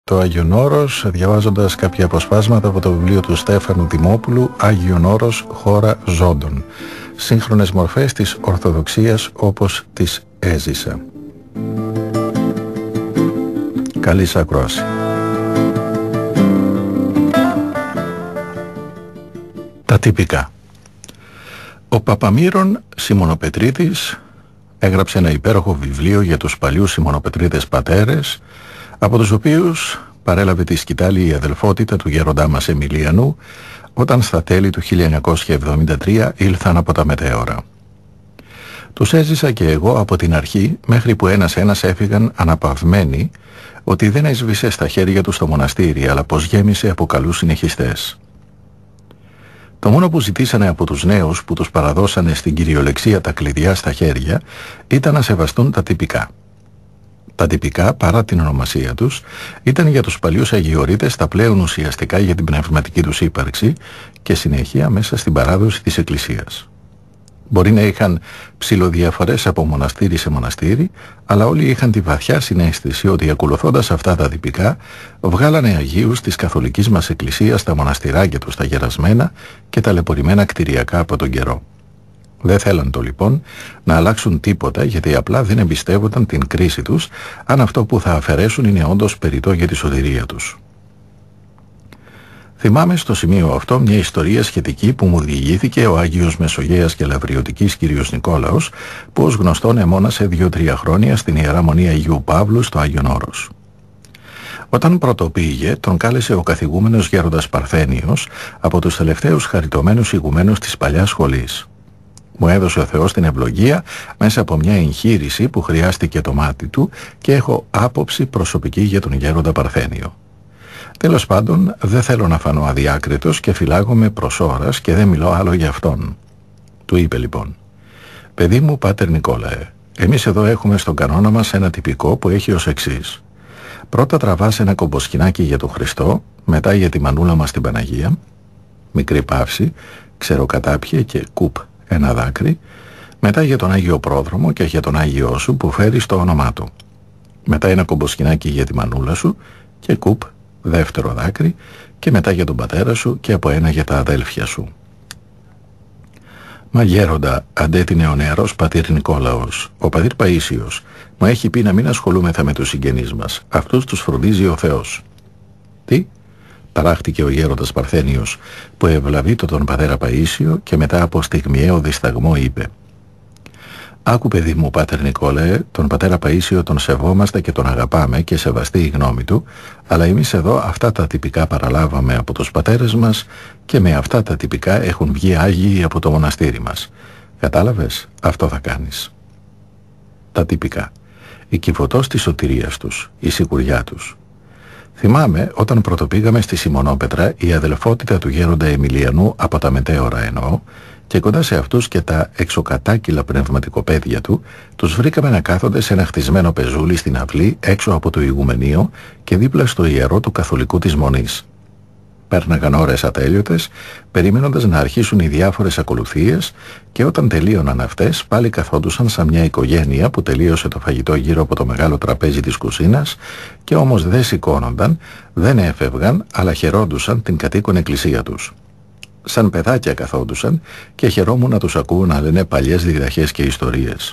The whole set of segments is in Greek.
Το Άγιον Όρος, διαβάζοντας κάποια αποσπάσματα από το βιβλίο του Στέφανου Δημόπουλου «Άγιον Όρος, χώρα ζώντων. Σύγχρονες μορφές της Ορθοδοξίας όπως τις έζησα». Καλή σας ακρόαση. Τα τυπικά. Ο Παπαμύρων Σιμωνοπετρίτης έγραψε ένα υπέροχο βιβλίο για τους παλιούς Σιμωνοπετρίτες πατέρες, από τους οποίους παρέλαβε τη σκητάλη η αδελφότητα του γέροντά μας Εμιλιανού, όταν στα τέλη του 1973 ήλθαν από τα μετέωρα. Τους έζησα και εγώ από την αρχή, μέχρι που ένας έφυγαν αναπαυμένοι ότι δεν έσβησε στα χέρια τους το μοναστήρι, αλλά πως γέμισε από καλούς συνεχιστές. Το μόνο που ζητήσανε από τους νέους που τους παραδώσανε στην κυριολεξία τα κλειδιά στα χέρια ήταν να σεβαστούν τα τυπικά. Τα τυπικά, παρά την ονομασία τους, ήταν για τους παλιούς αγιορείτες τα πλέον ουσιαστικά για την πνευματική τους ύπαρξη και συνέχεια μέσα στην παράδοση της Εκκλησίας. Μπορεί να είχαν ψιλοδιαφορές από μοναστήρι σε μοναστήρι, αλλά όλοι είχαν τη βαθιά συναίσθηση ότι ακολουθώντας αυτά τα τυπικά βγάλανε Αγίους της καθολικής μας Εκκλησίας τα μοναστηράκια τους τα γερασμένα και τα λεπορημένα κτηριακά από τον καιρό. Δεν θέλαν το λοιπόν να αλλάξουν τίποτα, γιατί απλά δεν εμπιστεύονταν την κρίση τους αν αυτό που θα αφαιρέσουν είναι όντως περιττό για τη σωτηρία τους. Θυμάμαι στο σημείο αυτό μια ιστορία σχετική που μου διηγήθηκε ο Άγιος Μεσογέας και Λαβριωτικής κ. Νικόλαος, που ως γνωστόν εμώνασε 2-3 χρόνια στην Ιερά Μονή Αγίου Παύλου στο Άγιον Όρος. Όταν πρώτο πήγε, τον κάλεσε ο καθηγούμενος γέροντας Παρθένιος, από τους τελευταίους χαριτωμένους ηγουμένους της παλιάς σχολής. Μου έδωσε ο Θεός την ευλογία μέσα από μια εγχείρηση που χρειάστηκε το μάτι του και έχω άποψη προσωπική για τον γέροντα Παρθένιο. Τέλος πάντων, δεν θέλω να φανώ αδιάκριτος και φυλάγομαι προς ώρας και δεν μιλώ άλλο για αυτόν. Του είπε λοιπόν: «Παιδί μου, Πάτερ Νικόλαε, εμείς εδώ έχουμε στον κανόνα μας ένα τυπικό που έχει ως εξής. Πρώτα τραβάς ένα κομποσκινάκι για τον Χριστό, μετά για τη μανούλα μας την Παναγία, μικρή παύση, ξεροκατάπιε και κουπ ένα δάκρυ, μετά για τον Άγιο Πρόδρομο και για τον Άγιό σου που φέρει το όνομά του. Μετά ένα κομποσκινάκι για τη μανούλα σου και κουπ δεύτερο δάκρυ και μετά για τον πατέρα σου και από ένα για τα αδέλφια σου». «Μα γέροντα», αντέτεινε ο νεαρός πατήρ Νικόλαος, «ο πατήρ Παΐσιος μου έχει πει να μην ασχολούμεθα με τους συγγενείς μας. Αυτούς τους φροντίζει ο Θεός». «Τι?» ταράχτηκε ο γέροντας Παρθένιος, που ευλαβεί τον πατέρα Παΐσιο και μετά από στιγμιαίο δισταγμό είπε: «Άκου παιδί μου, Πάτερ Νικόλαε, τον πατέρα Παΐσιο τον σεβόμαστε και τον αγαπάμε και σεβαστή η γνώμη του, αλλά εμείς εδώ αυτά τα τυπικά παραλάβαμε από τους πατέρες μας και με αυτά τα τυπικά έχουν βγει Άγιοι από το μοναστήρι μας. Κατάλαβες, αυτό θα κάνεις». Τα τυπικά. Η κυβωτός της σωτηρίας τους, η σιγουριά τους. Θυμάμαι όταν πρωτοπήγαμε στη Σιμωνόπετρα, η αδελφότητα του γέροντα Εμιλιανού από τα μετέωρα εννοώ, και κοντά σε αυτούς και τα εξοκατάκυλα πνευματικοπαίδια του, τους βρήκαμε να κάθονται σε ένα χτισμένο πεζούλι στην αυλή έξω από το ηγουμενείο και δίπλα στο ιερό του καθολικού της Μονής. Πέρναγαν ώρες ατέλειωτες, περιμένοντας να αρχίσουν οι διάφορες ακολουθίες, και όταν τελείωναν αυτές πάλι καθόντουσαν σαν μια οικογένεια που τελείωσε το φαγητό γύρω από το μεγάλο τραπέζι της κουζίνας, και όμως δεν σηκώνονταν, δεν έφευγαν, αλλά χαιρόντουσαν την κατοίκον εκκλησία τους. Σαν παιδάκια καθόντουσαν και χαιρόμουν να τους ακούω να λένε παλιές διδαχές και ιστορίες.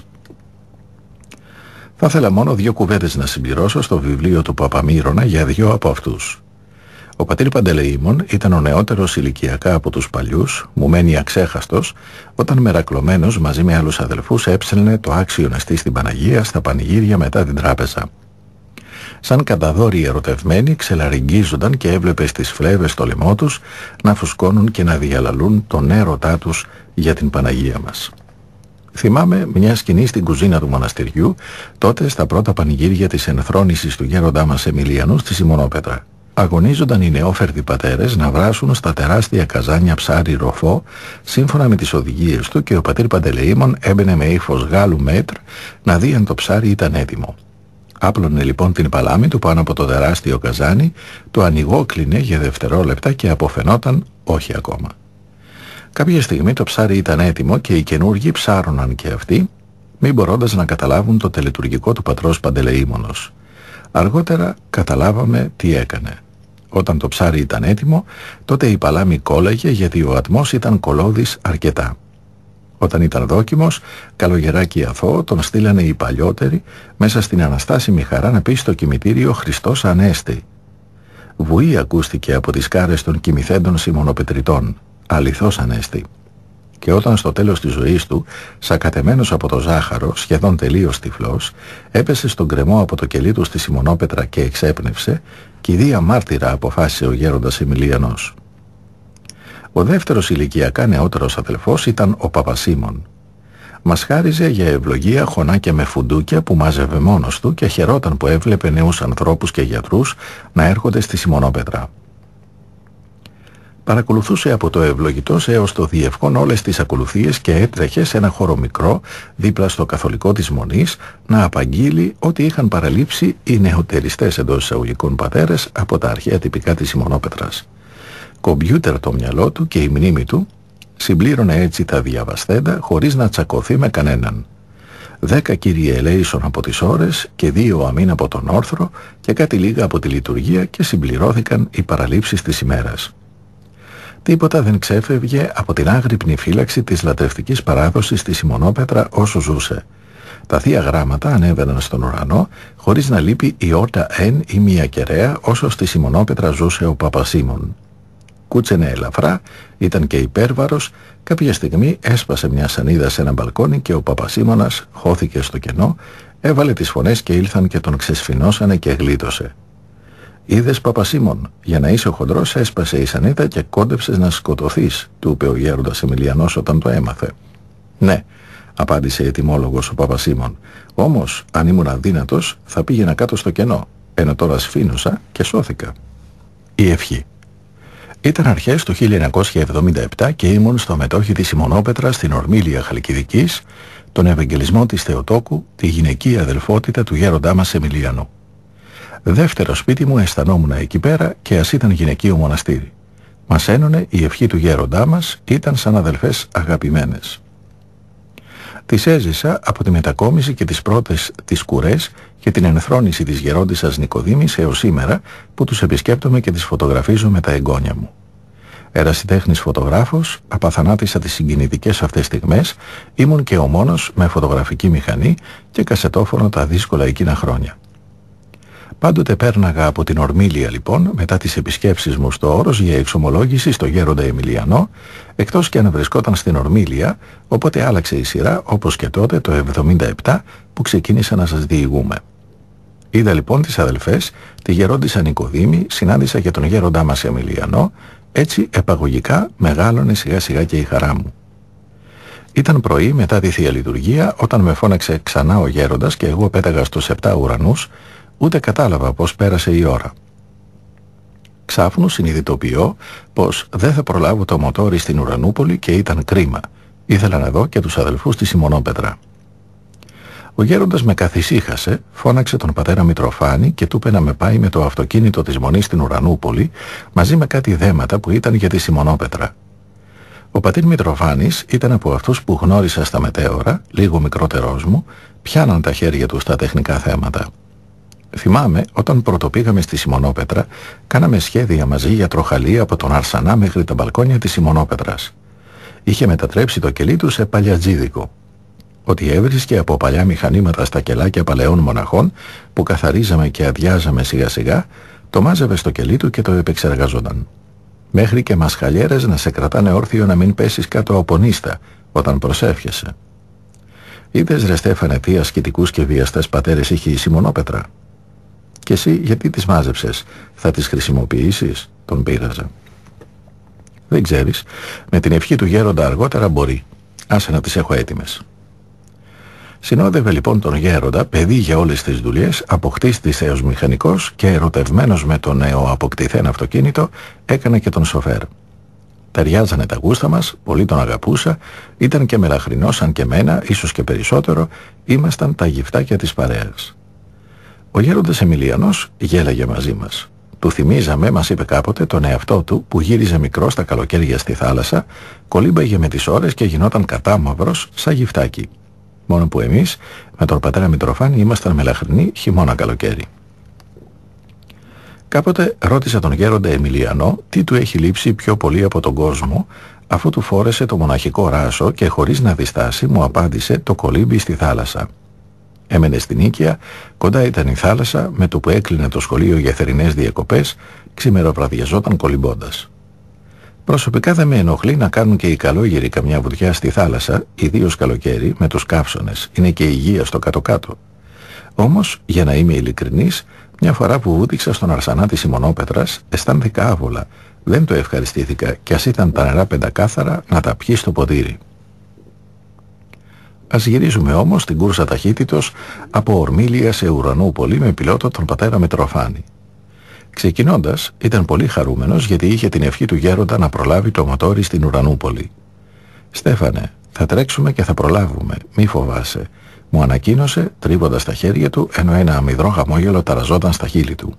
Θα ήθελα μόνο 2 κουβέντες να συμπληρώσω στο βιβλίο του Παπαμύρωνα για 2 από αυτούς. Ο πατήρ Παντελεήμων ήταν ο νεότερος ηλικιακά από τους παλιούς, μου μένει αξέχαστος, όταν μερακλωμένος μαζί με άλλους αδελφούς έψελνε το άξιο νεστή στην Παναγία στα πανηγύρια μετά την τράπεζα. Σαν καταδόροι ερωτευμένοι ξελαριγγίζονταν και έβλεπε στις φλέβες στο λαιμό τους να φουσκώνουν και να διαλαλούν τον έρωτά τους για την Παναγία μας. Θυμάμαι μια σκηνή στην κουζίνα του μοναστηριού, τότε στα πρώτα πανηγύρια της ενθρόνησης του γέροντά μας Εμιλιανού στη Σιμωνόπετρα. Αγωνίζονταν οι νεόφερτοι πατέρες να βράσουν στα τεράστια καζάνια ψάρι ροφό σύμφωνα με τις οδηγίες του, και ο πατήρ Παντελεήμων έμπαινε με ύφος Γάλλου μέτρ να δει αν το ψάρι ήταν έτοιμο. Άπλωνε λοιπόν την παλάμη του πάνω από το τεράστιο καζάνι, το ανοιγόκλεινε για δευτερόλεπτα και αποφαινόταν όχι ακόμα. Κάποια στιγμή το ψάρι ήταν έτοιμο και οι καινούργοι ψάρωναν και αυτοί, μη μπορώντας να καταλάβουν το τελετουργικό του πατρός Παντελεήμονος. Αργότερα καταλάβαμε τι έκανε. Όταν το ψάρι ήταν έτοιμο, τότε η παλάμη κόλλαγε γιατί ο ατμός ήταν κολώδης αρκετά. Όταν ήταν δόκιμος, καλογεράκι αθώο, τον στείλανε οι παλιότεροι μέσα στην αναστάσιμη χαρά να πει στο κημητήριο «Χριστός Ανέστη». Βουή ακούστηκε από τις κάρες των κοιμηθέντων σιμωνοπετριτών, αληθώς Ανέστη. Και όταν στο τέλος της ζωής του, σακατεμένος από το ζάχαρο, σχεδόν τελείως τυφλός, έπεσε στον γκρεμό από το κελί του στη σιμωνόπετρα και εξέπνευσε, κηδεία μάρτυρα αποφάσισε ο γέροντας Εμιλιανός. Ο δεύτερος ηλικιακά νεότερος αδελφός ήταν ο Παπασίμων. Μας χάριζε για ευλογία χωνάκια με φουντούκια που μάζευε μόνος του και χαιρόταν που έβλεπε νέους ανθρώπους και γιατρούς να έρχονται στη σιμωνόπετρα. Παρακολουθούσε από το ευλογητός έως το διευκόν όλες τις ακολουθίες και έτρεχε σε ένα χώρο μικρό δίπλα στο καθολικό της Μονής να απαγγείλει ότι είχαν παραλείψει οι νεοτεριστές εντός εισαγωγικών πατέρες από τα αρχαία τυπικά της σιμωνόπετρας. Κομπιούτερ το μυαλό του και η μνήμη του συμπλήρωνε έτσι τα διαβαστέντα χωρίς να τσακωθεί με κανέναν. 10 κύριε ελέησον από τις ώρες και 2 αμήν από τον όρθρο και κάτι λίγα από τη λειτουργία και συμπληρώθηκαν οι παραλήψεις της ημέρας. Τίποτα δεν ξέφευγε από την άγρυπνη φύλαξη της λατρευτικής παράδοσης στη σιμωνόπετρα όσο ζούσε. Τα θεία γράμματα ανέβαιναν στον ουρανό χωρίς να λείπει η όρτα εν ή μία κεραία όσο στη σιμωνόπετρα ζούσε ο Παπασίμων. Κούτσενε ελαφρά, ήταν και υπέρβαρος, κάποια στιγμή έσπασε μια σανίδα σε ένα μπαλκόνι και ο Παπασίμωνας χώθηκε στο κενό, έβαλε τις φωνές και ήλθαν και τον ξεσφινώσανε και γλίτωσε. «Είδες Παπασίμων, για να είσαι χοντρός έσπασε η σανίδα και κόντεψες να σκοτωθείς», του είπε ο γέροντας Εμιλιανός όταν το έμαθε. «Ναι», απάντησε ετοιμόλογος ο Παπασίμων, «όμως αν ήμουν αδύνατος θα πήγαινα κάτω στο κενό, ενώ τώρα σφήνωσα και σώθηκα». Η ευχή. Ήταν αρχές του 1977 και ήμουν στο μετόχι της Σιμωνόπετρα στην Ορμήλια Χαλκιδικής, τον Ευαγγελισμό της Θεοτόκου, τη γυναικεία αδελφότητα του γέροντά μας Εμιλιανού. Δεύτερο σπίτι μου αισθανόμουν εκεί πέρα και ας ήταν γυναικείο μοναστήρι. Μας ένωνε η ευχή του γέροντά μας, ήταν σαν αδελφές αγαπημένες. Τις έζησα από τη μετακόμιση και τις πρώτες τις κουρές και την ενθρόνηση της γερόντισσας Νικοδήμης έως σήμερα που τους επισκέπτομαι και τις φωτογραφίζω με τα εγγόνια μου. Ερασιτέχνης φωτογράφος, απαθανάτησα τις συγκινητικές αυτές στιγμές, ήμουν και ο μόνος με φωτογραφική μηχανή και κασετόφωνο τα δύσκολα εκείνα χρόνια. Πάντοτε πέρναγα από την Ορμήλια λοιπόν μετά τις επισκέψεις μου στο Όρος για εξομολόγηση στο γέροντα Εμιλιανό, εκτός και αν βρισκόταν στην Ορμήλια, οπότε άλλαξε η σειρά όπως και τότε το 1977 που ξεκίνησα να σας διηγούμε. Είδα λοιπόν τις αδελφές, τη γερόντισσα Νικοδήμη, συνάντησα και τον γέροντά μας Εμιλιανό, έτσι επαγωγικά μεγάλωνε σιγά σιγά και η χαρά μου. Ήταν πρωί μετά τη Θεία Λειτουργία όταν με φώναξε ξανά ο γέροντας και εγώ πέταγα στους 7 ουρανούς, ούτε κατάλαβα πως πέρασε η ώρα. Ξάφνου συνειδητοποιώ πως δεν θα προλάβω το μοτόρι στην Ουρανούπολη και ήταν κρίμα. Ήθελα να δω και τους αδελφούς στη Σιμωνόπετρα. Ο γέροντας με καθησύχασε, φώναξε τον πατέρα Μητροφάνη και του είπε να με πάει με το αυτοκίνητο της Μονής στην Ουρανούπολη μαζί με κάτι δέματα που ήταν για τη Σιμωνόπετρα. Ο πατήρ Μητροφάνης ήταν από αυτούς που γνώρισα στα μετέωρα, λίγο μικρότερός μου, πιάναν τα χέρια του στα τεχνικά θέματα. Θυμάμαι, όταν πρωτοπήγαμε στη Σιμωνόπετρα, κάναμε σχέδια μαζί για τροχαλία από τον Αρσανά μέχρι τα μπαλκόνια της Σιμωνόπετρας. Είχε μετατρέψει το κελί του σε παλιατζίδικο. Ότι έβρισκε από παλιά μηχανήματα στα κελάκια παλαιών μοναχών, που καθαρίζαμε και αδειάζαμε σιγά σιγά, το μάζευε στο κελί του και το επεξεργαζόταν. Μέχρι και μασχαλιέρες να σε κρατάνε όρθιο να μην πέσεις κάτω από νύστα, όταν προσεύχεσαι. Είδες ρε Στέφανε τι ασκητικούς και βιαστές πατέρες είχε η Σιμωνόπετρα. «Και εσύ γιατί τις μάζεψες, θα τις χρησιμοποιήσεις?» τον πείραζε. «Δεν ξέρεις, με την ευχή του γέροντα αργότερα μπορεί. Άσε να τις έχω έτοιμες». Συνόδευε λοιπόν τον γέροντα, παιδί για όλες τις δουλειές, αποκτήστης έως μηχανικός και ερωτευμένος με το νέο αποκτηθέν αυτοκίνητο, έκανε και τον σοφέρ. Ταιριάζανε τα γούστα μας, πολύ τον αγαπούσα, ήταν και μελαχρινός σαν και μένα, ίσως και περισσότερο, ήμασταν τα γυφτάκια της παρέας. Ο γέροντας Εμιλιανός γέλαγε μαζί μας. Του θυμίζαμε, μας είπε κάποτε, τον εαυτό του που γύριζε μικρός τα καλοκαίρια στη θάλασσα, κολύμπαγε με τις ώρες και γινόταν κατάμαυρος σαν γυφτάκι. Μόνο που εμείς με τον πατέρα Μητροφάνη ήμασταν μελαχρινοί χειμώνα καλοκαίρι. Κάποτε ρώτησα τον γέροντα Εμιλιανό τι του έχει λείψει πιο πολύ από τον κόσμο, αφού του φόρεσε το μοναχικό ράσο και χωρίς να διστάσει μου απάντησε το κολύμπι στη θάλασσα. Έμενε στην Νίκαια, κοντά ήταν η θάλασσα, με το που έκλεινε το σχολείο για θερινές διακοπές, ξημεροβραδιαζόταν κολυμπώντας. Προσωπικά δεν με ενοχλεί να κάνουν και οι καλόγεροι καμιά βουτιά στη θάλασσα, ιδίως καλοκαίρι, με τους καύσωνες. Είναι και υγεία στο κάτω-κάτω. Όμως, για να είμαι ειλικρινής, μια φορά που βούτυξα στον Αρσανά της Σιμωνόπετρας, αισθάνθηκα άβολα. Δεν το ευχαριστήθηκα κι ας ήταν τα νερά πεντακάθαρα να τα πιει στο ποτήρι. Ας γυρίζουμε όμως στην κούρσα ταχύτητος από Ορμήλια σε Ουρανούπολη με πιλότο τον πατέρα Μητροφάνη. Ξεκινώντας, ήταν πολύ χαρούμενος γιατί είχε την ευχή του γέροντα να προλάβει το μοτόρι στην Ουρανούπολη. «Στέφανε, θα τρέξουμε και θα προλάβουμε, μη φοβάσαι», μου ανακοίνωσε τρίβοντας τα χέρια του ενώ ένα αμυδρό χαμόγελο ταραζόταν στα χείλη του.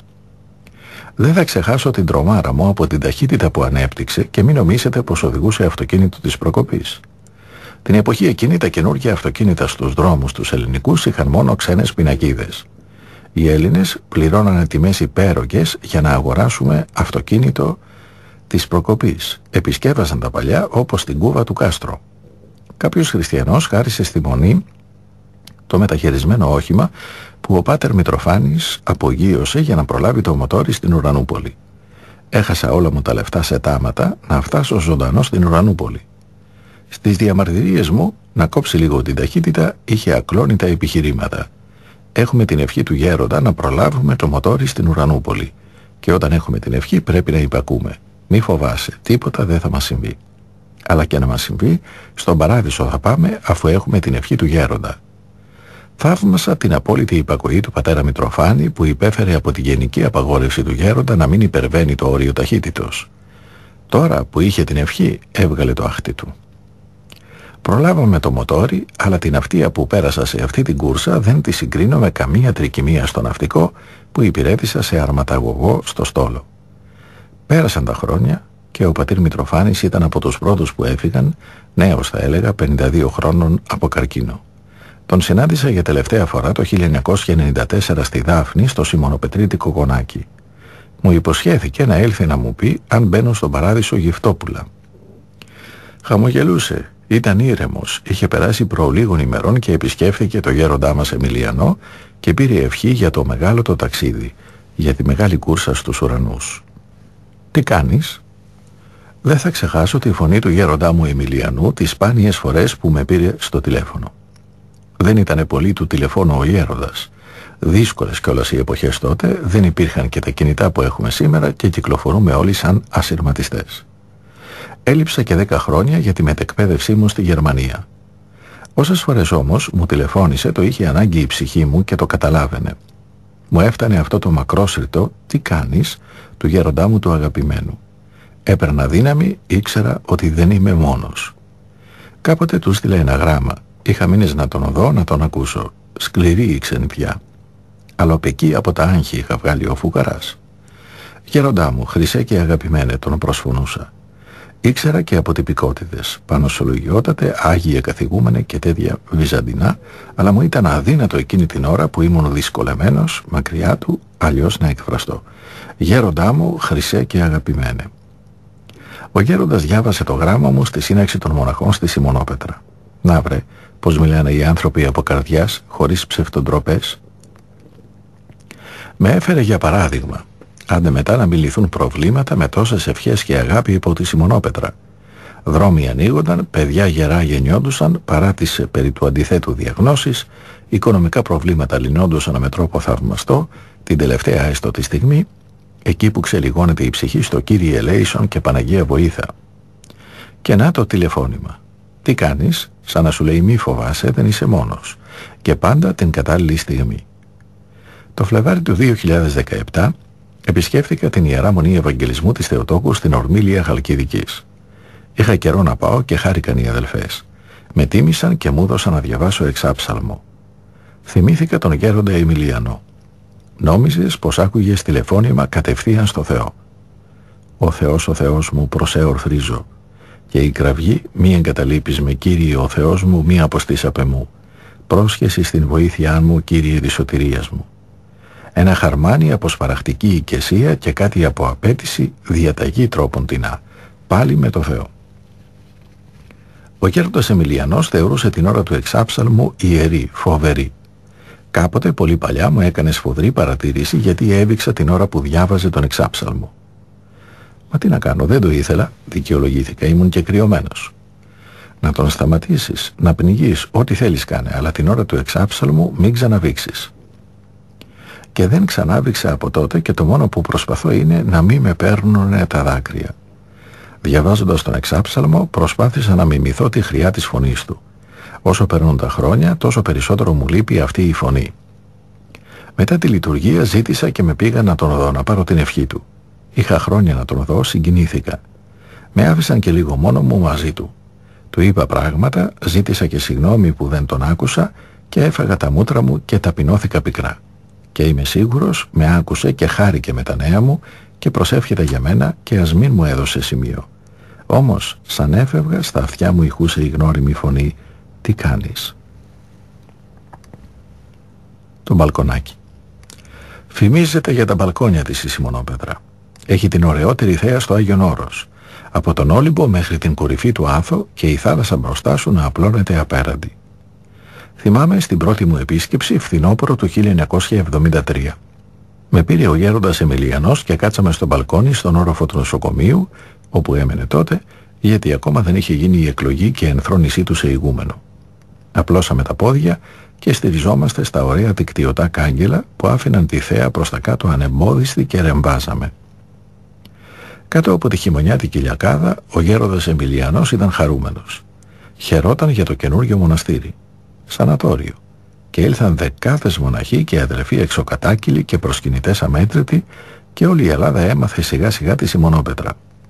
Δεν θα ξεχάσω την τρομάρα μου από την ταχύτητα που ανέπτυξε και μην νομίσετε πως οδηγούσε αυτοκίνητο της προκοπής. Την εποχή εκείνη τα καινούργια αυτοκίνητα στους δρόμους τους ελληνικούς είχαν μόνο ξένες πινακίδες. Οι Έλληνες πληρώνανε τιμές υπέρογγες για να αγοράσουμε αυτοκίνητο της προκοπής. Επισκέβαζαν τα παλιά όπως την κούβα του Κάστρο. Κάποιος χριστιανός χάρισε στη Μονή το μεταχειρισμένο όχημα που ο πάτερ Μητροφάνης απογείωσε για να προλάβει το μοτόρι στην Ουρανούπολη. Έχασα όλα μου τα λεφτά σε τάματα να φτάσω ζωντανό στην Ουρανούπολη. Στις διαμαρτυρίες μου να κόψει λίγο την ταχύτητα είχε ακλόνητα επιχειρήματα. Έχουμε την ευχή του γέροντα να προλάβουμε το μοτόρι στην Ουρανούπολη. Και όταν έχουμε την ευχή πρέπει να υπακούμε. Μη φοβάσαι, τίποτα δεν θα μας συμβεί. Αλλά και να μας συμβεί, στον παράδεισο θα πάμε αφού έχουμε την ευχή του γέροντα. Θαύμασα την απόλυτη υπακοή του πατέρα Μητροφάνη που υπέφερε από τη γενική απαγόρευση του γέροντα να μην υπερβαίνει το όριο ταχύτητος. Τώρα που είχε την ευχή έβγαλε το άχτι του. Προλάβαμε το μοτόρι, αλλά την ναυτία που πέρασα σε αυτή την κούρσα δεν τη συγκρίνω με καμία τρικυμία στο ναυτικό που υπηρέτησα σε αρματαγωγό στο στόλο. Πέρασαν τα χρόνια και ο πατήρ Μητροφάνης ήταν από τους πρώτους που έφυγαν, νέος θα έλεγα, 52 χρόνων από καρκίνο. Τον συνάντησα για τελευταία φορά το 1994 στη Δάφνη, στο Σιμωνοπετρίτικο γονάκι. Μου υποσχέθηκε να έλθει να μου πει αν μπαίνω στον παράδεισο Γυφτόπουλα. Χαμογελούσε. Ήταν ήρεμος, είχε περάσει προλίγων ημερών και επισκέφθηκε το γέροντά μας Εμιλιανό και πήρε ευχή για το μεγάλο το ταξίδι, για τη μεγάλη κούρσα στους ουρανούς. «Τι κάνεις?» Δεν θα ξεχάσω τη φωνή του γέροντά μου Εμιλιανού τις σπάνιες φορές που με πήρε στο τηλέφωνο. Δεν ήτανε πολύ του τηλεφώνου ο γέροντας. Δύσκολες κιόλας οι εποχές τότε, δεν υπήρχαν και τα κινητά που έχουμε σήμερα και κυκλοφορούμε όλοι σαν ασυρματιστές. Έλειψα και 10 χρόνια για τη μετεκπαίδευσή μου στη Γερμανία. Όσες φορές όμως μου τηλεφώνησε το είχε ανάγκη η ψυχή μου και το καταλάβαινε. Μου έφτανε αυτό το μακρόσυρτο «Τι κάνεις» του γέροντά μου του αγαπημένου. Έπαιρνα δύναμη, ήξερα ότι δεν είμαι μόνος. Κάποτε του στείλα ένα γράμμα. Είχα μήνες να τον δω, να τον ακούσω. Σκληρή η ξενιτιά. Αλλά εκεί από τα άγχη είχα βγάλει ο φουκαράς. «Γέροντά μου, χρυσέ και αγαπημένε», τον προσφωνούσα. Ήξερα και αποτυπικότητες, πανωσολογιότατε, άγιε καθηγούμενε και τέτοια βυζαντινά, αλλά μου ήταν αδύνατο εκείνη την ώρα που ήμουν δυσκολεμένος, μακριά του, αλλιώς να εκφραστώ. «Γέροντά μου, χρυσέ και αγαπημένε». Ο γέροντας διάβασε το γράμμα μου στη σύναξη των μοναχών στη Σιμωνόπετρα. Να βρε, πως μιλάνε οι άνθρωποι από καρδιάς, χωρίς ψευτοντροπές. Με έφερε για παράδειγμα. Άντε μετά να μην λυθούν προβλήματα με τόσες ευχές και αγάπη υπό τη Σιμωνόπετρα. Δρόμοι ανοίγονταν, παιδιά γερά γεννιόντουσαν παρά τις περί του αντιθέτου διαγνώσεις, οικονομικά προβλήματα λυνόντουσαν με τρόπο θαυμαστό, την τελευταία έστω τη στιγμή, εκεί που ξελιγώνεται η ψυχή στο Κύριε Ελέησον και Παναγία Βοήθα. Και να το τηλεφώνημα. «Τι κάνεις?» Σαν να σου λέει «Μη φοβάσαι, δεν είσαι μόνος». Και πάντα την κατάλληλη στιγμή. Το Φλεβάρι του 2017 επισκέφθηκα την Ιερά Μονή Ευαγγελισμού της Θεοτόκου στην Ορμήλια Χαλκιδικής. Είχα καιρό να πάω και χάρηκαν οι αδελφές. Με τίμησαν και μου έδωσαν να διαβάσω εξάψαλμο. Θυμήθηκα τον γέροντα Εμιλιανό. Νόμιζες πως άκουγες τηλεφώνημα κατευθείαν στο Θεό. «Ο Θεός μου προσεορθρίζω. Και η κραυγή μη εγκαταλείπεις με, Κύριε ο Θεός μου, μη αποστείς απ' εμού. Πρόσχεση στην βοήθειά μου, Κύριε της σωτηρίας μου». Ένα χαρμάνι από σπαραχτική οικεσία και κάτι από απέτηση διαταγή τρόπον τεινά. Πάλι με το Θεό. Ο γέροντας Εμιλιανός θεωρούσε την ώρα του εξάψαλμου ιερή, φοβερή. Κάποτε πολύ παλιά μου έκανε σφοδρή παρατήρηση γιατί έβηξα την ώρα που διάβαζε τον εξάψαλμο. Μα τι να κάνω, δεν το ήθελα, δικαιολογήθηκα, ήμουν και κρυωμένος. Να τον σταματήσεις, να πνιγείς, ό,τι θέλεις κάνε, αλλά την ώρα του εξάψαλμου μην ξαναβήξεις. Και δεν ξανάβηξα από τότε και το μόνο που προσπαθώ είναι να μην με παίρνουνε τα δάκρυα. Διαβάζοντας τον εξάψαλμο προσπάθησα να μιμηθώ τη χρειά της φωνής του. Όσο περνούν τα χρόνια τόσο περισσότερο μου λείπει αυτή η φωνή. Μετά τη λειτουργία ζήτησα και με πήγα να τον δω, να πάρω την ευχή του. Είχα χρόνια να τον δω, συγκινήθηκα. Με άφησαν και λίγο μόνο μου μαζί του. Του είπα πράγματα, ζήτησα και συγγνώμη που δεν τον άκουσα και έφαγα τα μούτρα μου και ταπεινώθηκα πικρά. Και είμαι σίγουρος με άκουσε και χάρηκε με τα νέα μου και προσεύχεται για μένα και ας μην μου έδωσε σημείο. Όμως σαν έφευγα στα αυτιά μου ηχούσε η γνώριμη φωνή «Τι κάνεις?» Το μπαλκονάκι. Φημίζεται για τα μπαλκόνια της η Σιμονόπετρα. Έχει την ωραιότερη θέα στο Άγιον Όρος. Από τον Όλυμπο μέχρι την κορυφή του Άθο και η θάλασσα μπροστά σου να απλώνεται απέραντη. Θυμάμαι στην πρώτη μου επίσκεψη φθινόπωρο του 1973. Με πήρε ο γέροντας Εμιλιανός και κάτσαμε στο μπαλκόνι στον όροφο του νοσοκομείου, όπου έμενε τότε, γιατί ακόμα δεν είχε γίνει η εκλογή και ενθρόνησή του σε ηγούμενο. Απλώσαμε τα πόδια και στηριζόμαστε στα ωραία δικτυωτά κάγκελα που άφηναν τη θέα προς τα κάτω ανεμπόδιστη και ρεμβάζαμε. Κάτω από τη χειμωνιάτικη λιακάδα, ο γέροντας Εμιλιανός ήταν χαρούμενος. Χαιρόταν για το καινούργιο μοναστήρι. Σανατόριο. Και ήλθαν δεκάδες μοναχοί και αδελφοί εξοκατάκυλοι και προσκυνητές αμέτρητοι και όλη η Ελλάδα έμαθε σιγά σιγά τη Σιμονόπετρα.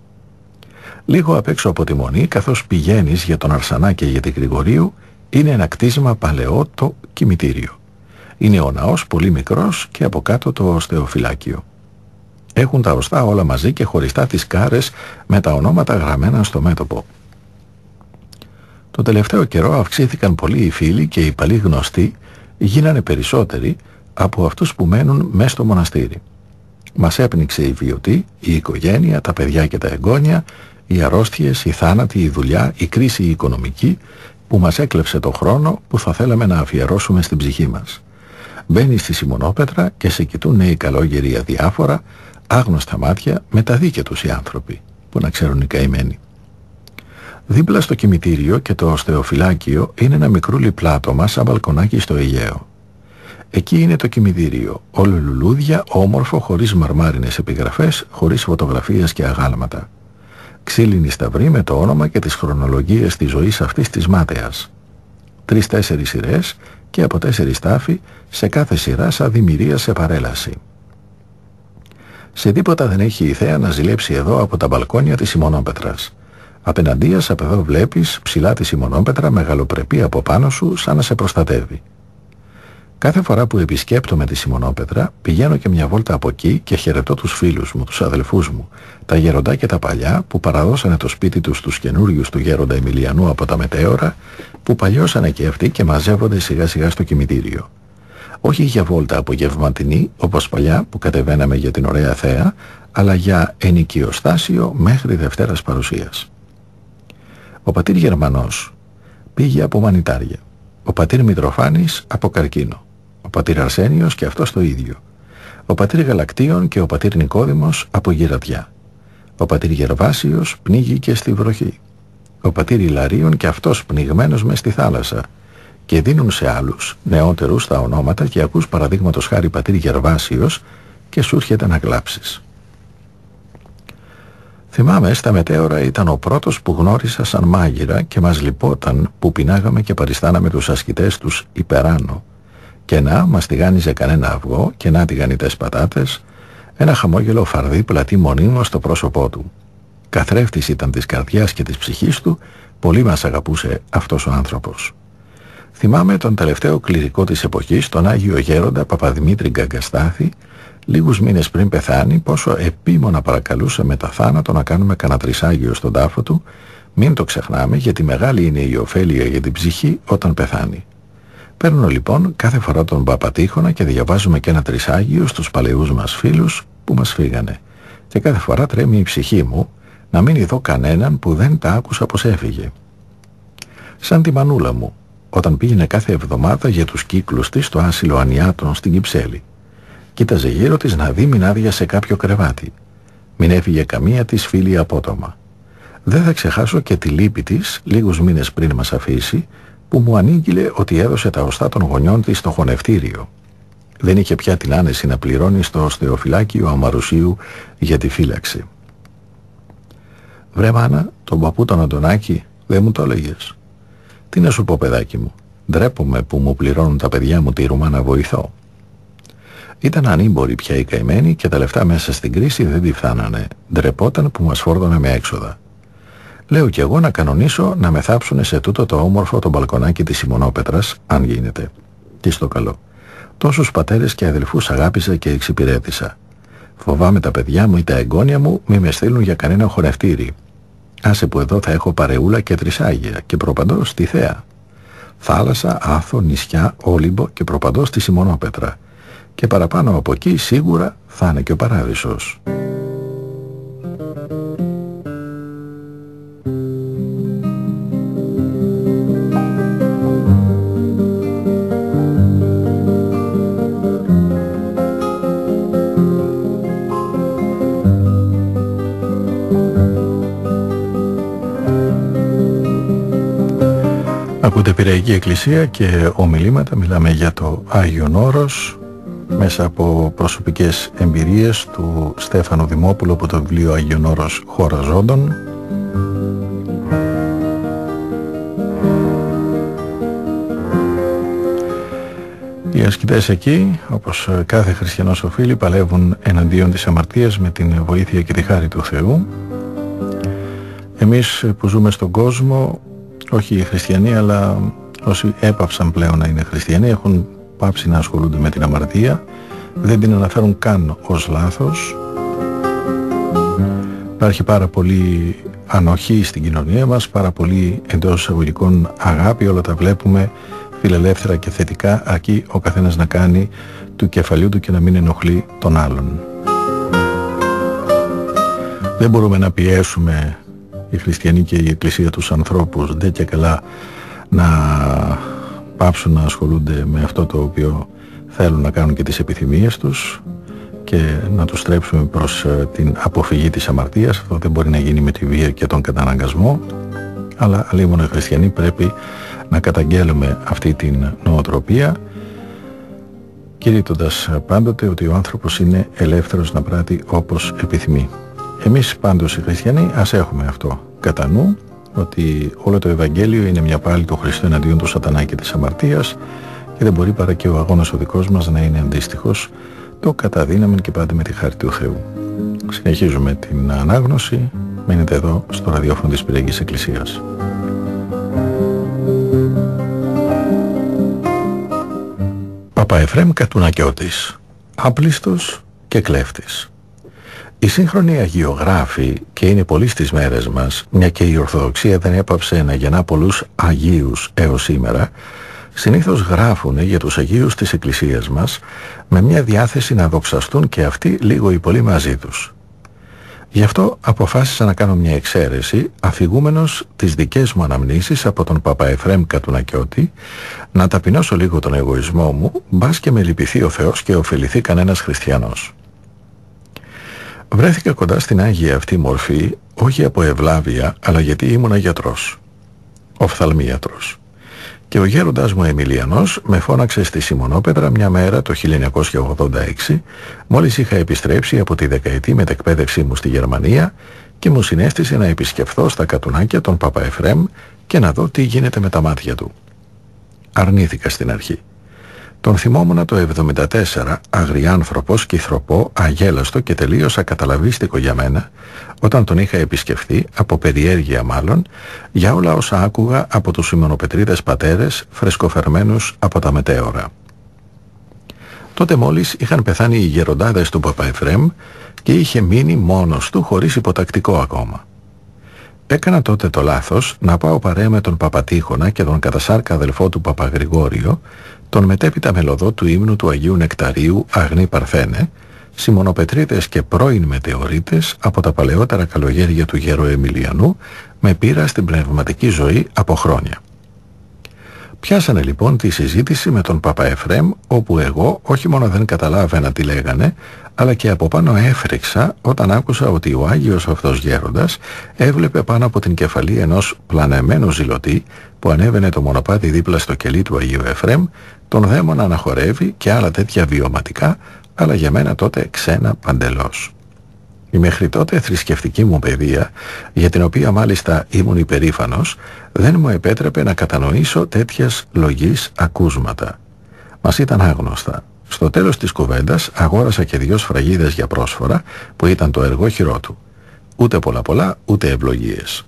Λίγο απ' έξω από τη Μονή, καθώς πηγαίνεις για τον Αρσανά και για την Γρηγορίου, είναι ένα κτίσμα παλαιό, το κημητήριο. Είναι ο ναός πολύ μικρός και από κάτω το οστεοφυλάκιο. Έχουν τα οστά όλα μαζί και χωριστά τις κάρες με τα ονόματα γραμμένα στο μέτωπο. Το τελευταίο καιρό αυξήθηκαν πολύ οι φίλοι και οι παλιοί γνωστοί γίνανε περισσότεροι από αυτούς που μένουν μέσα στο μοναστήρι. Μας έπνιξε η βιωτή, η οικογένεια, τα παιδιά και τα εγγόνια, οι αρρώστιες, οι θάνατοι, η δουλειά, η κρίση οικονομική που μας έκλεψε το χρόνο που θα θέλαμε να αφιερώσουμε στην ψυχή μας. Μπαίνεις στη Σιμονόπετρα και σε κοιτούν νέοι καλόγεροι αδιάφορα, άγνωστα μάτια με τα δίκαια τους οι άνθρωποι, που να ξέρουν οι καημένοι. Δίπλα στο κημητήριο και το οστεοφυλάκιο είναι ένα μικρούλι πλάτωμα σαν μπαλκονάκι στο Αιγαίο. Εκεί είναι το κημητήριο, όλο λουλούδια, όμορφο, χωρίς μαρμάρινες επιγραφές, χωρίς φωτογραφίες και αγάλματα. Ξύλινη σταυρή με το όνομα και τις χρονολογίες της ζωής αυτής της μάταιας. 3-4 σειρές και από 4 τάφοι, σε κάθε σειρά σαν δημιουργία σε παρέλαση. Σε τίποτα δεν έχει η θέα να ζηλέψει εδώ από τα μπαλκόνια της Σιμονόπετρας. Απέναντίας απ' εδώ βλέπεις ψηλά τη Σιμονόπετρα μεγαλοπρεπή από πάνω σου σαν να σε προστατεύει. Κάθε φορά που επισκέπτομαι τη Σιμονόπετρα πηγαίνω και μια βόλτα από εκεί και χαιρετώ τους φίλους μου, τους αδελφούς μου, τα γεροντά και τα παλιά που παραδώσανε το σπίτι τους στους καινούριους του γέροντα Εμιλιανού από τα μετέωρα, που παλιώσανε και αυτοί και μαζεύονται σιγά σιγά στο κημητήριο. Όχι για βόλτα απογευματινή όπως παλιά που κατεβαίναμε για την ωραία θέα, αλλά για ενοικιοστάσιο μέχρι Δευτέρας παρουσίας. Ο πατήρ Γερμανός πήγε από μανιτάρια, ο πατήρ Μητροφάνης από καρκίνο, ο πατήρ Αρσένιος και αυτός το ίδιο, ο πατήρ Γαλακτίων και ο πατήρ Νικόδημος από γυρατιά, ο πατήρ Γερβάσιος πνίγηκε στη βροχή, ο πατήρ Ιλαρίων και αυτός πνιγμένος μες στη θάλασσα, και δίνουν σε άλλους νεότερους τα ονόματα και ακούς παραδείγματος χάρη πατήρ Γερβάσιος και σου έρχεται να κλάψεις. Θυμάμαι στα μετέωρα ήταν ο πρώτος που γνώρισα σαν μάγειρα και μας λυπόταν που πεινάγαμε και παριστάναμε τους ασκητές τους υπεράνω, και να μας τηγάνιζε κανένα αυγό και να τηγανιτές πατάτες, ένα χαμόγελο φαρδί πλατή μονίμως στο πρόσωπό του. Καθρέφτης ήταν της καρδιάς και της ψυχής του, πολύ μας αγαπούσε αυτός ο άνθρωπος. Θυμάμαι τον τελευταίο κληρικό της εποχής, τον Άγιο Γέροντα Παπαδημήτρη Γκαγκαστάθη, λίγους μήνες πριν πεθάνει, πόσο επίμονα παρακαλούσε με τα θάνατο να κάνουμε κανένα τρισάγιο στον τάφο του, μην το ξεχνάμε γιατί μεγάλη είναι η ωφέλεια για την ψυχή όταν πεθάνει. Παίρνω λοιπόν κάθε φορά τον Παπατήχωνα και διαβάζουμε και ένα τρισάγιο στους παλαιούς μας φίλους που μας φύγανε. Και κάθε φορά τρέμει η ψυχή μου να μην ειδώ κανέναν που δεν τα άκουσα πως έφυγε. Σαν τη μανούλα μου, όταν πήγαινε κάθε εβδομάδα για τους κύκλους της στο άσυλο Ανιάτων στην Κυψέλη. Κοίταζε γύρω της να δει μην άδειασε κάποιο κρεβάτι. Μην έφυγε καμία της φίλη απότομα. Δεν θα ξεχάσω και τη λύπη της λίγους μήνες πριν μας αφήσει, που μου ανήγγειλε ότι έδωσε τα οστά των γονιών της στο χωνευτήριο. Δεν είχε πια την άνεση να πληρώνει στο οστεοφυλάκιο Αμαρουσίου για τη φύλαξη. «Βρε μάνα, τον παππού τον Αντωνάκη δεν μου το έλεγες». «Τι να σου πω, παιδάκι μου, ντρέπομαι που μου πληρώνουν τα παιδιά μου τη Ρουμά να βοηθώ». Ήταν ανήμποροι πια οι καημένοι και τα λεφτά μέσα στην κρίση δεν τη φθάνανε. Ντρεπόταν που μας φόρτωνε με έξοδα. Λέω κι εγώ να κανονίσω να με θάψουνε σε τούτο το όμορφο το μπαλκονάκι της Σιμωνόπετρας, αν γίνεται. Τι στο καλό. Τόσους πατέρες και αδελφούς αγάπησα και εξυπηρέτησα. Φοβάμαι τα παιδιά μου ή τα εγγόνια μου μη με στείλουν για κανένα χορευτήρι. Άσε που εδώ θα έχω παρεούλα και τρισάγια και προπαντός στη Θέα. Θάλασσα, Άθο, νησιά, Όλυμπο και προπαντός στη Σιμωνόπετρα. Και παραπάνω από εκεί σίγουρα θα είναι και ο παράδεισος. Ακούτε Πειραϊκή Εκκλησία και ομιλήματα. Μιλάμε για το Άγιον Όρος μέσα από προσωπικές εμπειρίες του Στέφανου Δημόπουλου από το βιβλίο Άγιον Όρος Χώρα Ζώντων. Οι ασκητές εκεί, όπως κάθε χριστιανός οφείλει, παλεύουν εναντίον της αμαρτίας με την βοήθεια και τη χάρη του Θεού. Εμείς που ζούμε στον κόσμο, όχι οι χριστιανοί, αλλά όσοι έπαυσαν πλέον να είναι χριστιανοί, έχουν πάψει να ασχολούνται με την αμαρτία, δεν την αναφέρουν καν ως λάθος. Υπάρχει πάρα πολύ ανοχή στην κοινωνία μας, πάρα πολύ εντός εισαγωγικών αγάπη, όλα τα βλέπουμε φιλελεύθερα και θετικά, αρκεί ο καθένας να κάνει του κεφαλιού του και να μην ενοχλεί τον άλλον. Δεν μπορούμε να πιέσουμε οι χριστιανοί και η Εκκλησία τους ανθρώπους δεν και καλά να πάψουν να ασχολούνται με αυτό το οποίο θέλουν να κάνουν και τις επιθυμίες τους και να τους στρέψουμε προς την αποφυγή της αμαρτίας. Αυτό δεν μπορεί να γίνει με τη βία και τον καταναγκασμό, αλλά αλίμονο οι χριστιανοί πρέπει να καταγγέλουμε αυτή την νοοτροπία, κηρύττοντας πάντοτε ότι ο άνθρωπος είναι ελεύθερος να πράττει όπως επιθυμεί. Εμείς πάντως οι χριστιανοί ας έχουμε αυτό κατά νου, ότι όλο το Ευαγγέλιο είναι μια πάλη του Χριστού εναντίον του σατανά και της αμαρτίας και δεν μπορεί παρά και ο αγώνας ο δικός μας να είναι αντίστοιχος, το καταδύναμεν και πάντα με τη χάρη του Θεού. Συνεχίζουμε την ανάγνωση, μείνετε εδώ στο ραδιόφωνο της Πειραϊκής Εκκλησίας. Παπαεφρέμ Κατουνακιώτης, άπλιστος και κλέφτης. Οι σύγχρονοι αγιογράφοι, και είναι πολλοί στις μέρες μας, μια και η Ορθοδοξία δεν έπαψε να γεννά πολλούς Αγίους έως σήμερα, συνήθως γράφουν για τους Αγίους της Εκκλησίας μας με μια διάθεση να δοξαστούν και αυτοί λίγο ή πολύ μαζί τους. Γι' αυτό αποφάσισα να κάνω μια εξαίρεση, αφηγούμενος τις δικές μου αναμνήσεις από τον Παπαεφρέμ Κατουνακιώτη, να ταπεινώσω λίγο τον εγωισμό μου, μπας και με λυπηθεί ο Θεός και ωφεληθεί κανένας χριστιανός. Βρέθηκα κοντά στην Άγια αυτή μορφή, όχι από ευλάβεια, αλλά γιατί ήμουνα γιατρός, οφθαλμίατρος. Και ο γέροντας μου Εμιλιανός με φώναξε στη Σιμωνόπετρα μια μέρα το 1986, μόλις είχα επιστρέψει από τη δεκαετή μετεκπαίδευσή μου στη Γερμανία και μου συνέστησε να επισκεφθώ στα κατουνάκια τον Παπαεφρέμ και να δω τι γίνεται με τα μάτια του. Αρνήθηκα στην αρχή. Τον θυμόμουνα το 1974, αγριάνθρωπος, κυθροπό, αγέλαστο και τελείως ακαταλαβίστικο για μένα, όταν τον είχα επισκεφθεί, από περιέργεια μάλλον, για όλα όσα άκουγα από τους ημονοπετρίδες πατέρες, φρεσκοφερμένους από τα μετέωρα. Τότε μόλις είχαν πεθάνει οι γεροντάδες του Παπαεφρέμ και είχε μείνει μόνος του χωρίς υποτακτικό ακόμα. Έκανα τότε το λάθος να πάω παρέα με τον Παπατήχωνα και τον κατασάρκα αδελφό του Παπαγρηγόριο, τον μετέπειτα μελωδό του ύμνου του Αγίου Νεκταρίου Αγνή Παρθένε, συμμονοπετρίτες και πρώην μετεωρίτες από τα παλαιότερα καλογέρια του γέρου Εμιλιανού, με πείρα στην πνευματική ζωή από χρόνια. Πιάσανε λοιπόν τη συζήτηση με τον Παπα Εφραίμ, όπου εγώ όχι μόνο δεν καταλάβαινα τι λέγανε, αλλά και από πάνω έφρεξα όταν άκουσα ότι ο Άγιος αυτός γέροντας έβλεπε πάνω από την κεφαλή ενός πλανεμένου ζηλωτή που ανέβαινε το μονοπάτι δίπλα στο κελί του Αγίου Εφραίμ, τον δαίμονα να χορεύει και άλλα τέτοια βιωματικά, αλλά για μένα τότε ξένα παντελώς. Η μέχρι τότε θρησκευτική μου παιδεία, για την οποία μάλιστα ήμουν υπερήφανος, δεν μου επέτρεπε να κατανοήσω τέτοιας λογής ακούσματα. Μας ήταν άγνωστα. Στο τέλος της κουβέντας αγόρασα και 2 σφραγίδες για πρόσφορα, που ήταν το εργόχειρό του. Ούτε πολλά ούτε ευλογίες.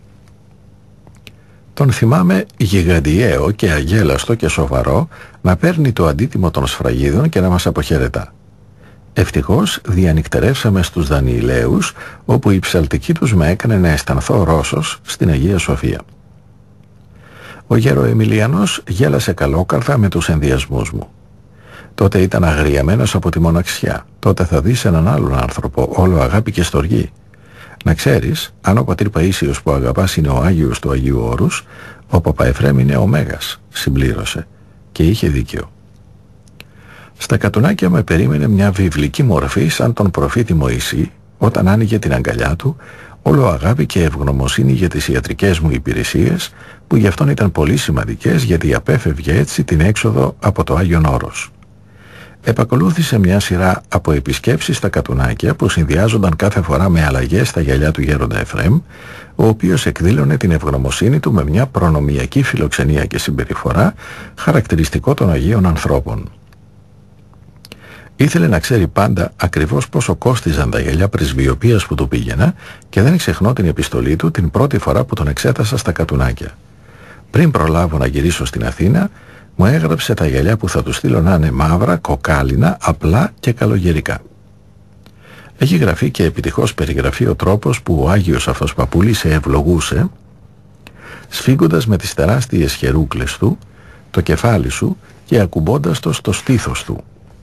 Τον θυμάμαι γιγαντιαίο και αγέλαστο και σοβαρό να παίρνει το αντίτιμο των σφραγίδων και να μας αποχαιρετά. Ευτυχώς διανυκτερεύσαμε στους Δανιηλαίους, όπου η ψαλτική τους με έκανε να αισθανθώ Ρώσος στην Αγία Σοφία. Ο γεροεμιλιανός γέλασε καλόκαρδα με τους ενδιασμούς μου. Τότε ήταν αγριεμένος από τη μοναξιά. Τότε θα δεις έναν άλλον άνθρωπο, όλο αγάπη και στοργή. Να ξέρεις, αν ο πατήρ Παΐσιος που αγαπάς είναι ο Άγιος του Αγίου Όρους, ο Παπα Εφραίμ είναι ο Μέγας, συμπλήρωσε. Και είχε δίκιο. Στα κατουνάκια με περίμενε μια βιβλική μορφή σαν τον προφήτη Μωυσή, όταν άνοιγε την αγκαλιά του, όλο αγάπη και ευγνωμοσύνη για τις ιατρικές μου υπηρεσίες, που γι' αυτόν ήταν πολύ σημαντικές, γιατί απέφευγε έτσι την έξοδο από το Άγιον Όρος. Επακολούθησε μια σειρά από επισκέψεις στα κατουνάκια που συνδυάζονταν κάθε φορά με αλλαγές στα γυαλιά του γέροντα Εφραίμ, ο οποίος εκδήλωνε την ευγνωμοσύνη του με μια προνομιακή φιλοξενία και συμπεριφορά χαρακτηριστικό των Αγίων ανθρώπων. Ήθελε να ξέρει πάντα ακριβώς πόσο κόστιζαν τα γυαλιά πρεσβειοποίας που του πήγαινα και δεν ξεχνώ την επιστολή του την πρώτη φορά που τον εξέτασα στα κατουνάκια. Πριν προλάβω να γυρίσω στην Αθήνα, μου έγραψε τα γυαλιά που θα του στείλω να είναι μαύρα, κοκάλινα, απλά και καλογερικά. Έχει γραφεί και επιτυχώς περιγραφεί ο τρόπος που ο Άγιος αυτός παππούλης σε ευλογούσε, σφίγγοντας με τις τεράστιες χερούκλες του το κεφάλι σου και ακουμπώντας το στο στήθος του.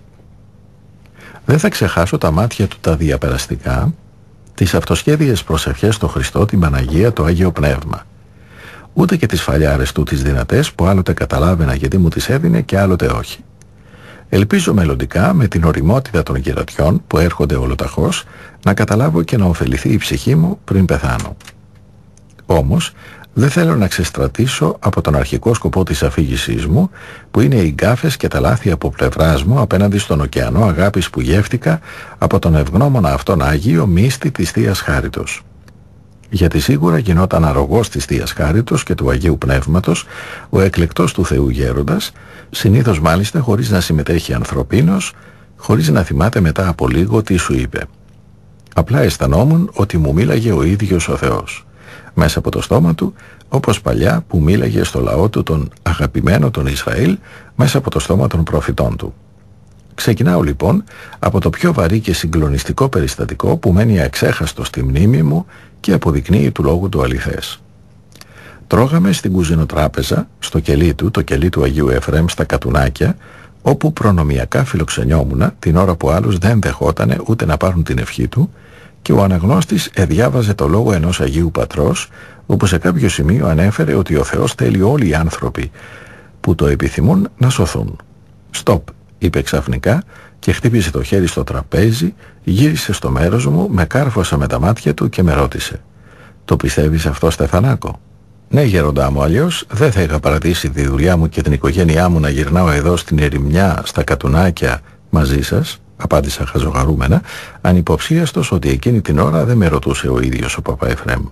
Δεν θα ξεχάσω τα μάτια του τα διαπεραστικά, τις αυτοσχέδιες προσευχές στο Χριστό, την Παναγία, το Άγιο Πνεύμα. Ούτε και τις φαλιάρες του τις δυνατές που άλλοτε καταλάβαινα γιατί μου τις έδινε και άλλοτε όχι. Ελπίζω μελλοντικά με την ωριμότητα των γερατιών που έρχονται ολοταχώς να καταλάβω και να ωφεληθεί η ψυχή μου πριν πεθάνω. Όμως δεν θέλω να ξεστρατήσω από τον αρχικό σκοπό της αφήγησής μου, που είναι οι γκάφες και τα λάθη από πλευράς μου απέναντι στον ωκεανό αγάπης που γεύτηκα από τον ευγνώμονα αυτόν Άγιο μύστη της Θείας Χάριτος. Γιατί σίγουρα γινόταν αρρωγός της Θείας Χάριτος και του Αγίου Πνεύματος ο εκλεκτός του Θεού γέροντας, συνήθως μάλιστα χωρίς να συμμετέχει ανθρωπίνος, χωρίς να θυμάται μετά από λίγο τι σου είπε. Απλά αισθανόμουν ότι μου μίλαγε ο ίδιος ο Θεός, μέσα από το στόμα του, όπως παλιά που μίλαγε στο λαό του τον αγαπημένο τον Ισραήλ, μέσα από το στόμα των προφητών του. Ξεκινάω λοιπόν από το πιο βαρύ και συγκλονιστικό περιστατικό που μένει αξέχαστο στη μνήμη μου και αποδεικνύει του λόγου του αληθές. Τρώγαμε στην κουζινοτράπεζα, στο κελί του, το κελί του Αγίου Εφραίμ στα κατουνάκια, όπου προνομιακά φιλοξενιόμουνα την ώρα που άλλους δεν δεχότανε ούτε να πάρουν την ευχή του, και ο αναγνώστης εδιάβαζε το λόγο ενός Αγίου Πατρός, όπου σε κάποιο σημείο ανέφερε ότι ο Θεός θέλει όλοι οι άνθρωποι που το επιθυμούν να σωθούν. «Στοπ», είπε ξαφνικά και χτύπησε το χέρι στο τραπέζι, γύρισε στο μέρος μου, με κάρφωσε με τα μάτια του και με ρώτησε: «Το πιστεύεις αυτό, Στεφανάκο?» «Ναι, γέροντά μου, αλλιώς δεν θα είχα παρατήσει τη δουλειά μου και την οικογένειά μου να γυρνάω εδώ στην ερημιά, στα κατουνάκια μαζί σας», απάντησα χαζογαρούμενα, ανυποψίαστος ότι εκείνη την ώρα δεν με ρωτούσε ο ίδιος ο Παπα Εφραίμ.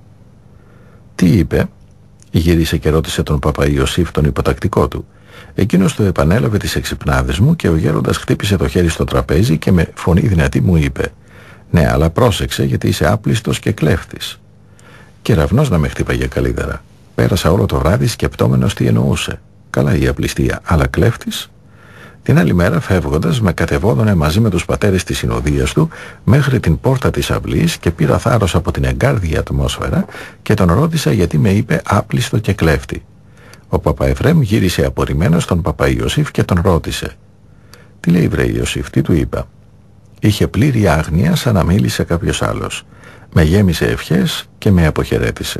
«Τι είπε?» γύρισε και ρώτησε τον Παπα Ιωσήφ, τον υποτακτικό του. Εκείνος του επανέλαβε τις εξυπνάδες μου και ο γέροντας χτύπησε το χέρι στο τραπέζι και με φωνή δυνατή μου είπε: «Ναι, αλλά πρόσεξε, γιατί είσαι άπλιστος και κλέφτης». Κεραυνός να με χτύπαγε καλύτερα. Πέρασα όλο το βράδυ σκεπτόμενος τι εννοούσε. Καλά η απληστία, αλλά κλέφτης. Την άλλη μέρα, φεύγοντας, με κατεβόδωνε μαζί με τους πατέρες της συνοδείας του μέχρι την πόρτα της αυλής και πήρα θάρρος από την εγκάρδια ατμόσφαιρα και τον ρώτησα γιατί με είπε άπλιστο και κλέφτη. Ο Παπαεφρέμ γύρισε απορριμμένος στον Παπαϊωσήφ και τον ρώτησε. «Τι λέει βρε Ιωσήφ, τι του είπα?» Είχε πλήρη άγνοια σαν να μίλησε κάποιος άλλος. Με γέμισε ευχές και με αποχαιρέτησε.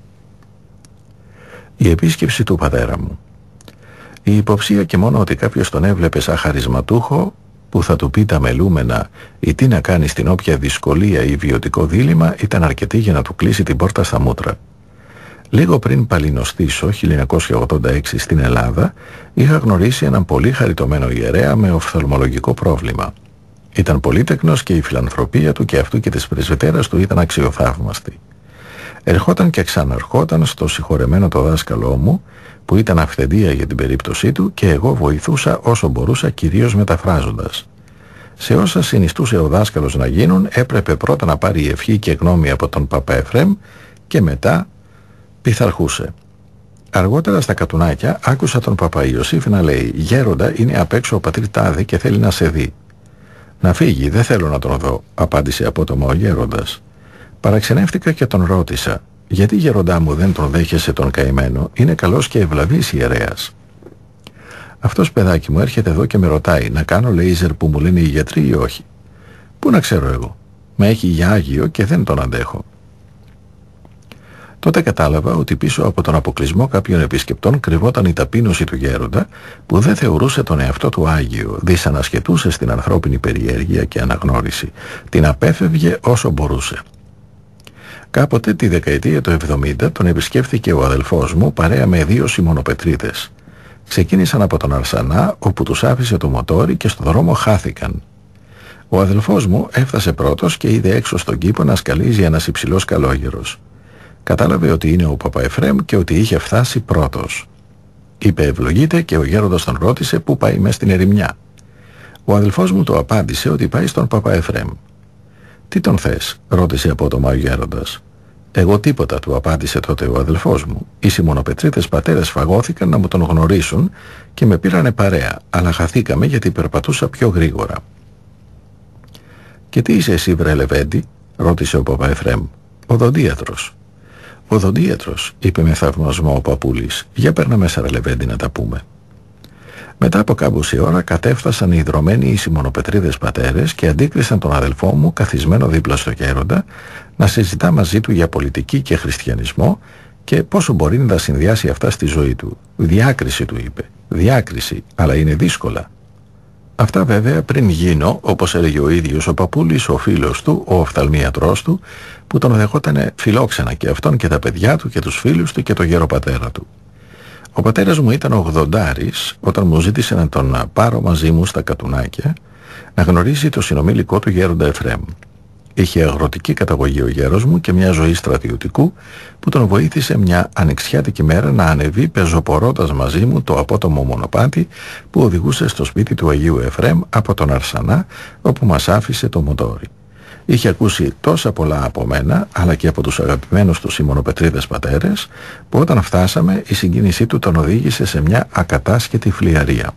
Η επίσκεψη του πατέρα μου. Η υποψία και μόνο ότι κάποιος τον έβλεπε σαν χαρισματούχο που θα του πει τα μελούμενα ή τι να κάνει στην όποια δυσκολία ή βιωτικό δίλημμα ήταν αρκετή για να του κλείσει την πόρτα στα μούτρα. Λίγο πριν παλινοστήσω, 1986 στην Ελλάδα, είχα γνωρίσει έναν πολύ χαριτωμένο ιερέα με οφθαλμολογικό πρόβλημα. Ήταν πολύτεκνος και η φιλανθρωπία του και αυτού και της πρεσβυτέρας του ήταν αξιοθαύμαστη. Ερχόταν και ξαναρχόταν στο συγχωρεμένο το δάσκαλό μου, που ήταν αυθεντία για την περίπτωσή του και εγώ βοηθούσα όσο μπορούσα, κυρίως μεταφράζοντας. Σε όσα συνιστούσε ο δάσκαλος να γίνουν, έπρεπε πρώτα να πάρει ευχή και γνώμη από τον Παπαεφρέμ και μετά πειθαρχούσε. Αργότερα στα Κατουνάκια άκουσα τον Παπαϊωσήφ να λέει «Γέροντα, είναι απ' έξω ο πατήρ Τάδε και θέλει να σε δει». «Να φύγει, δεν θέλω να τον δω», απάντησε απότομα ο γέροντας. Παραξενεύτηκα και τον ρώτησα «Γιατί γέροντά μου δεν τον δέχεσαι τον καημένο, είναι καλός και ευλαβής ιερέας». «Αυτός παιδάκι μου έρχεται εδώ και με ρωτάει να κάνω λέιζερ που μου λένε οι γιατροί ή όχι». «Πού να ξέρω εγώ, με έχει για άγιο και δεν τον αντέχω». Τότε κατάλαβα ότι πίσω από τον αποκλεισμό κάποιων επισκεπτών κρυβόταν η ταπείνωση του γέροντα που δεν θεωρούσε τον εαυτό του άγιο, δυσανασχετούσε στην ανθρώπινη περιέργεια και αναγνώριση, την απέφευγε όσο μπορούσε. Κάποτε τη δεκαετία του 70 τον επισκέφθηκε ο αδελφός μου παρέα με 2 Σιμωνοπετρίδες. Ξεκίνησαν από τον Αρσανά όπου τους άφησε το μοτόρι και στο δρόμο χάθηκαν. Ο αδελφός μου έφτασε πρώτος και είδε έξω στον κήπο να σκαλίζει ένας υψηλός καλόγερος. Κατάλαβε ότι είναι ο Παπαεφρέμ και ότι είχε φτάσει πρώτος. Είπε ευλογείται και ο γέροντας τον ρώτησε πού πάει μες στην ερημιά. Ο αδελφός μου το απάντησε ότι πάει στον Παπαεφρέμ. «Τι τον θες?» ρώτησε απότομα ο γέροντας. «Εγώ τίποτα», του απάντησε τότε ο αδελφός μου. «Οι Σιμωνοπετρίτες πατέρες φαγώθηκαν να μου τον γνωρίσουν και με πήρανε παρέα, αλλά χαθήκαμε γιατί περπατούσα πιο γρήγορα». «Και τι είσαι εσύ βρε Λεβέντη?» ρώτησε ο Παπαεφρέμ. «Οδοντίατρος». «Οδοντίατρος», είπε με θαυμασμό ο παππούλης. «Για παίρνα μέσα ρε Λεβέντη να τα πούμε». Μετά από κάμποση ώρα κατέφτασαν οι ιδρωμένοι οι Σιμωνοπετρίδες πατέρες και αντίκρισαν τον αδελφό μου καθισμένο δίπλα στο γέροντα να συζητά μαζί του για πολιτική και χριστιανισμό και πόσο μπορεί να τα συνδυάσει αυτά στη ζωή του. «Διάκριση», του είπε. «Διάκριση, αλλά είναι δύσκολα». Αυτά βέβαια πριν γίνω, όπως έλεγε ο ίδιος ο παππούλης, ο φίλος του, ο οφθαλμίατρός του, που τον δεχότανε φιλόξενα και αυτόν και τα παιδιά του και τους φίλους του και το γεροπατέρα του. Ο πατέρας μου ήταν 80 όταν μου ζήτησε να τον πάρω μαζί μου στα Κατουνάκια να γνωρίσει το συνομήλικό του γέροντα Εφρέμ. Είχε αγροτική καταγωγή ο γέρος μου και μια ζωή στρατιωτικού που τον βοήθησε μια ανοιξιάτικη μέρα να ανεβεί πεζοπορώντας μαζί μου το απότομο μονοπάτι που οδηγούσε στο σπίτι του Αγίου Εφρέμ από τον Αρσανά όπου μας άφησε το μοτόρι. Είχε ακούσει τόσα πολλά από μένα αλλά και από τους αγαπημένους του Σιμωνοπετρίδες πατέρες που όταν φτάσαμε η συγκίνησή του τον οδήγησε σε μια ακατάσχετη φλιαρία.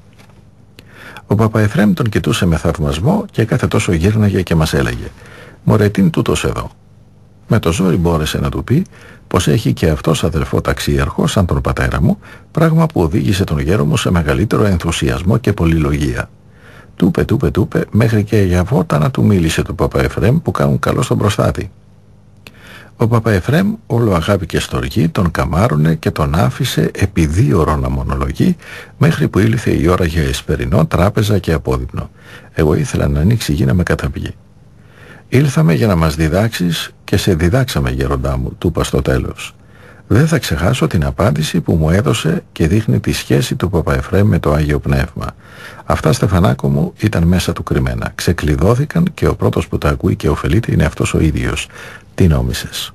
Ο Παπαεφρέμ τον κοιτούσε με θαυμασμό και κάθε τόσο γύρναγε και μας έλεγε «Μωρέ, τι είναι τούτος εδώ?» Με το ζόρι μπόρεσε να του πει πως έχει και αυτός αδελφό ταξίαρχο σαν τον πατέρα μου, πράγμα που οδήγησε τον γέρο μου σε μεγαλύτερο ενθουσιασμό και πολυλογία. Τούπε, μέχρι και για βότανα του μίλησε του Παπαεφρέμ που κάνουν καλό στον προστάτη. Ο Παπαεφρέμ, όλο αγάπη και στοργή, τον καμάρωνε και τον άφησε επί 2 ώρων να μονολογεί μέχρι που ήλθε η ώρα για εσπερινό, τράπεζα και απόδειπνο. Εγώ ήθελα να ανοίξει γη να με καταπιεί. «Ήλθαμε για να μας διδάξεις και σε διδάξαμε γέροντά μου», του είπα στο τέλος. Δεν θα ξεχάσω την απάντηση που μου έδωσε και δείχνει τη σχέση του Παπαεφρέμ με το Άγιο Πνεύμα. Αυτά, Στεφανάκο μου, ήταν μέσα του κρυμμένα. Ξεκλειδώθηκαν και ο πρώτος που τα ακούει και ωφελείται είναι αυτός ο ίδιος. Τι νόμισες?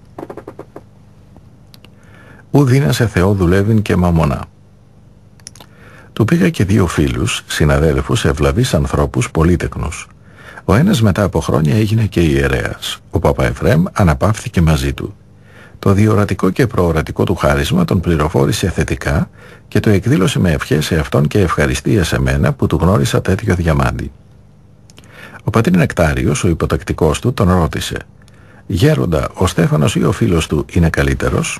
Ου δύνασε Θεό δουλεύειν και μαμονά. Του πήγα και 2 φίλους, συναδέλφους, ευλαβείς ανθρώπους, πολύτεκνους. Ο ένας μετά από χρόνια έγινε και ιερέας. Ο Παπαεφρέμ αναπαύθηκε μαζί του. Το διορατικό και προορατικό του χάρισμα τον πληροφόρησε θετικά και το εκδήλωσε με ευχές σε αυτόν και ευχαριστία σε μένα που του γνώρισα τέτοιο διαμάντι. Ο πατήρ Νεκτάριος, ο υποτακτικός του, τον ρώτησε: «Γέροντα, ο Στέφανος ή ο φίλος του είναι καλύτερος?»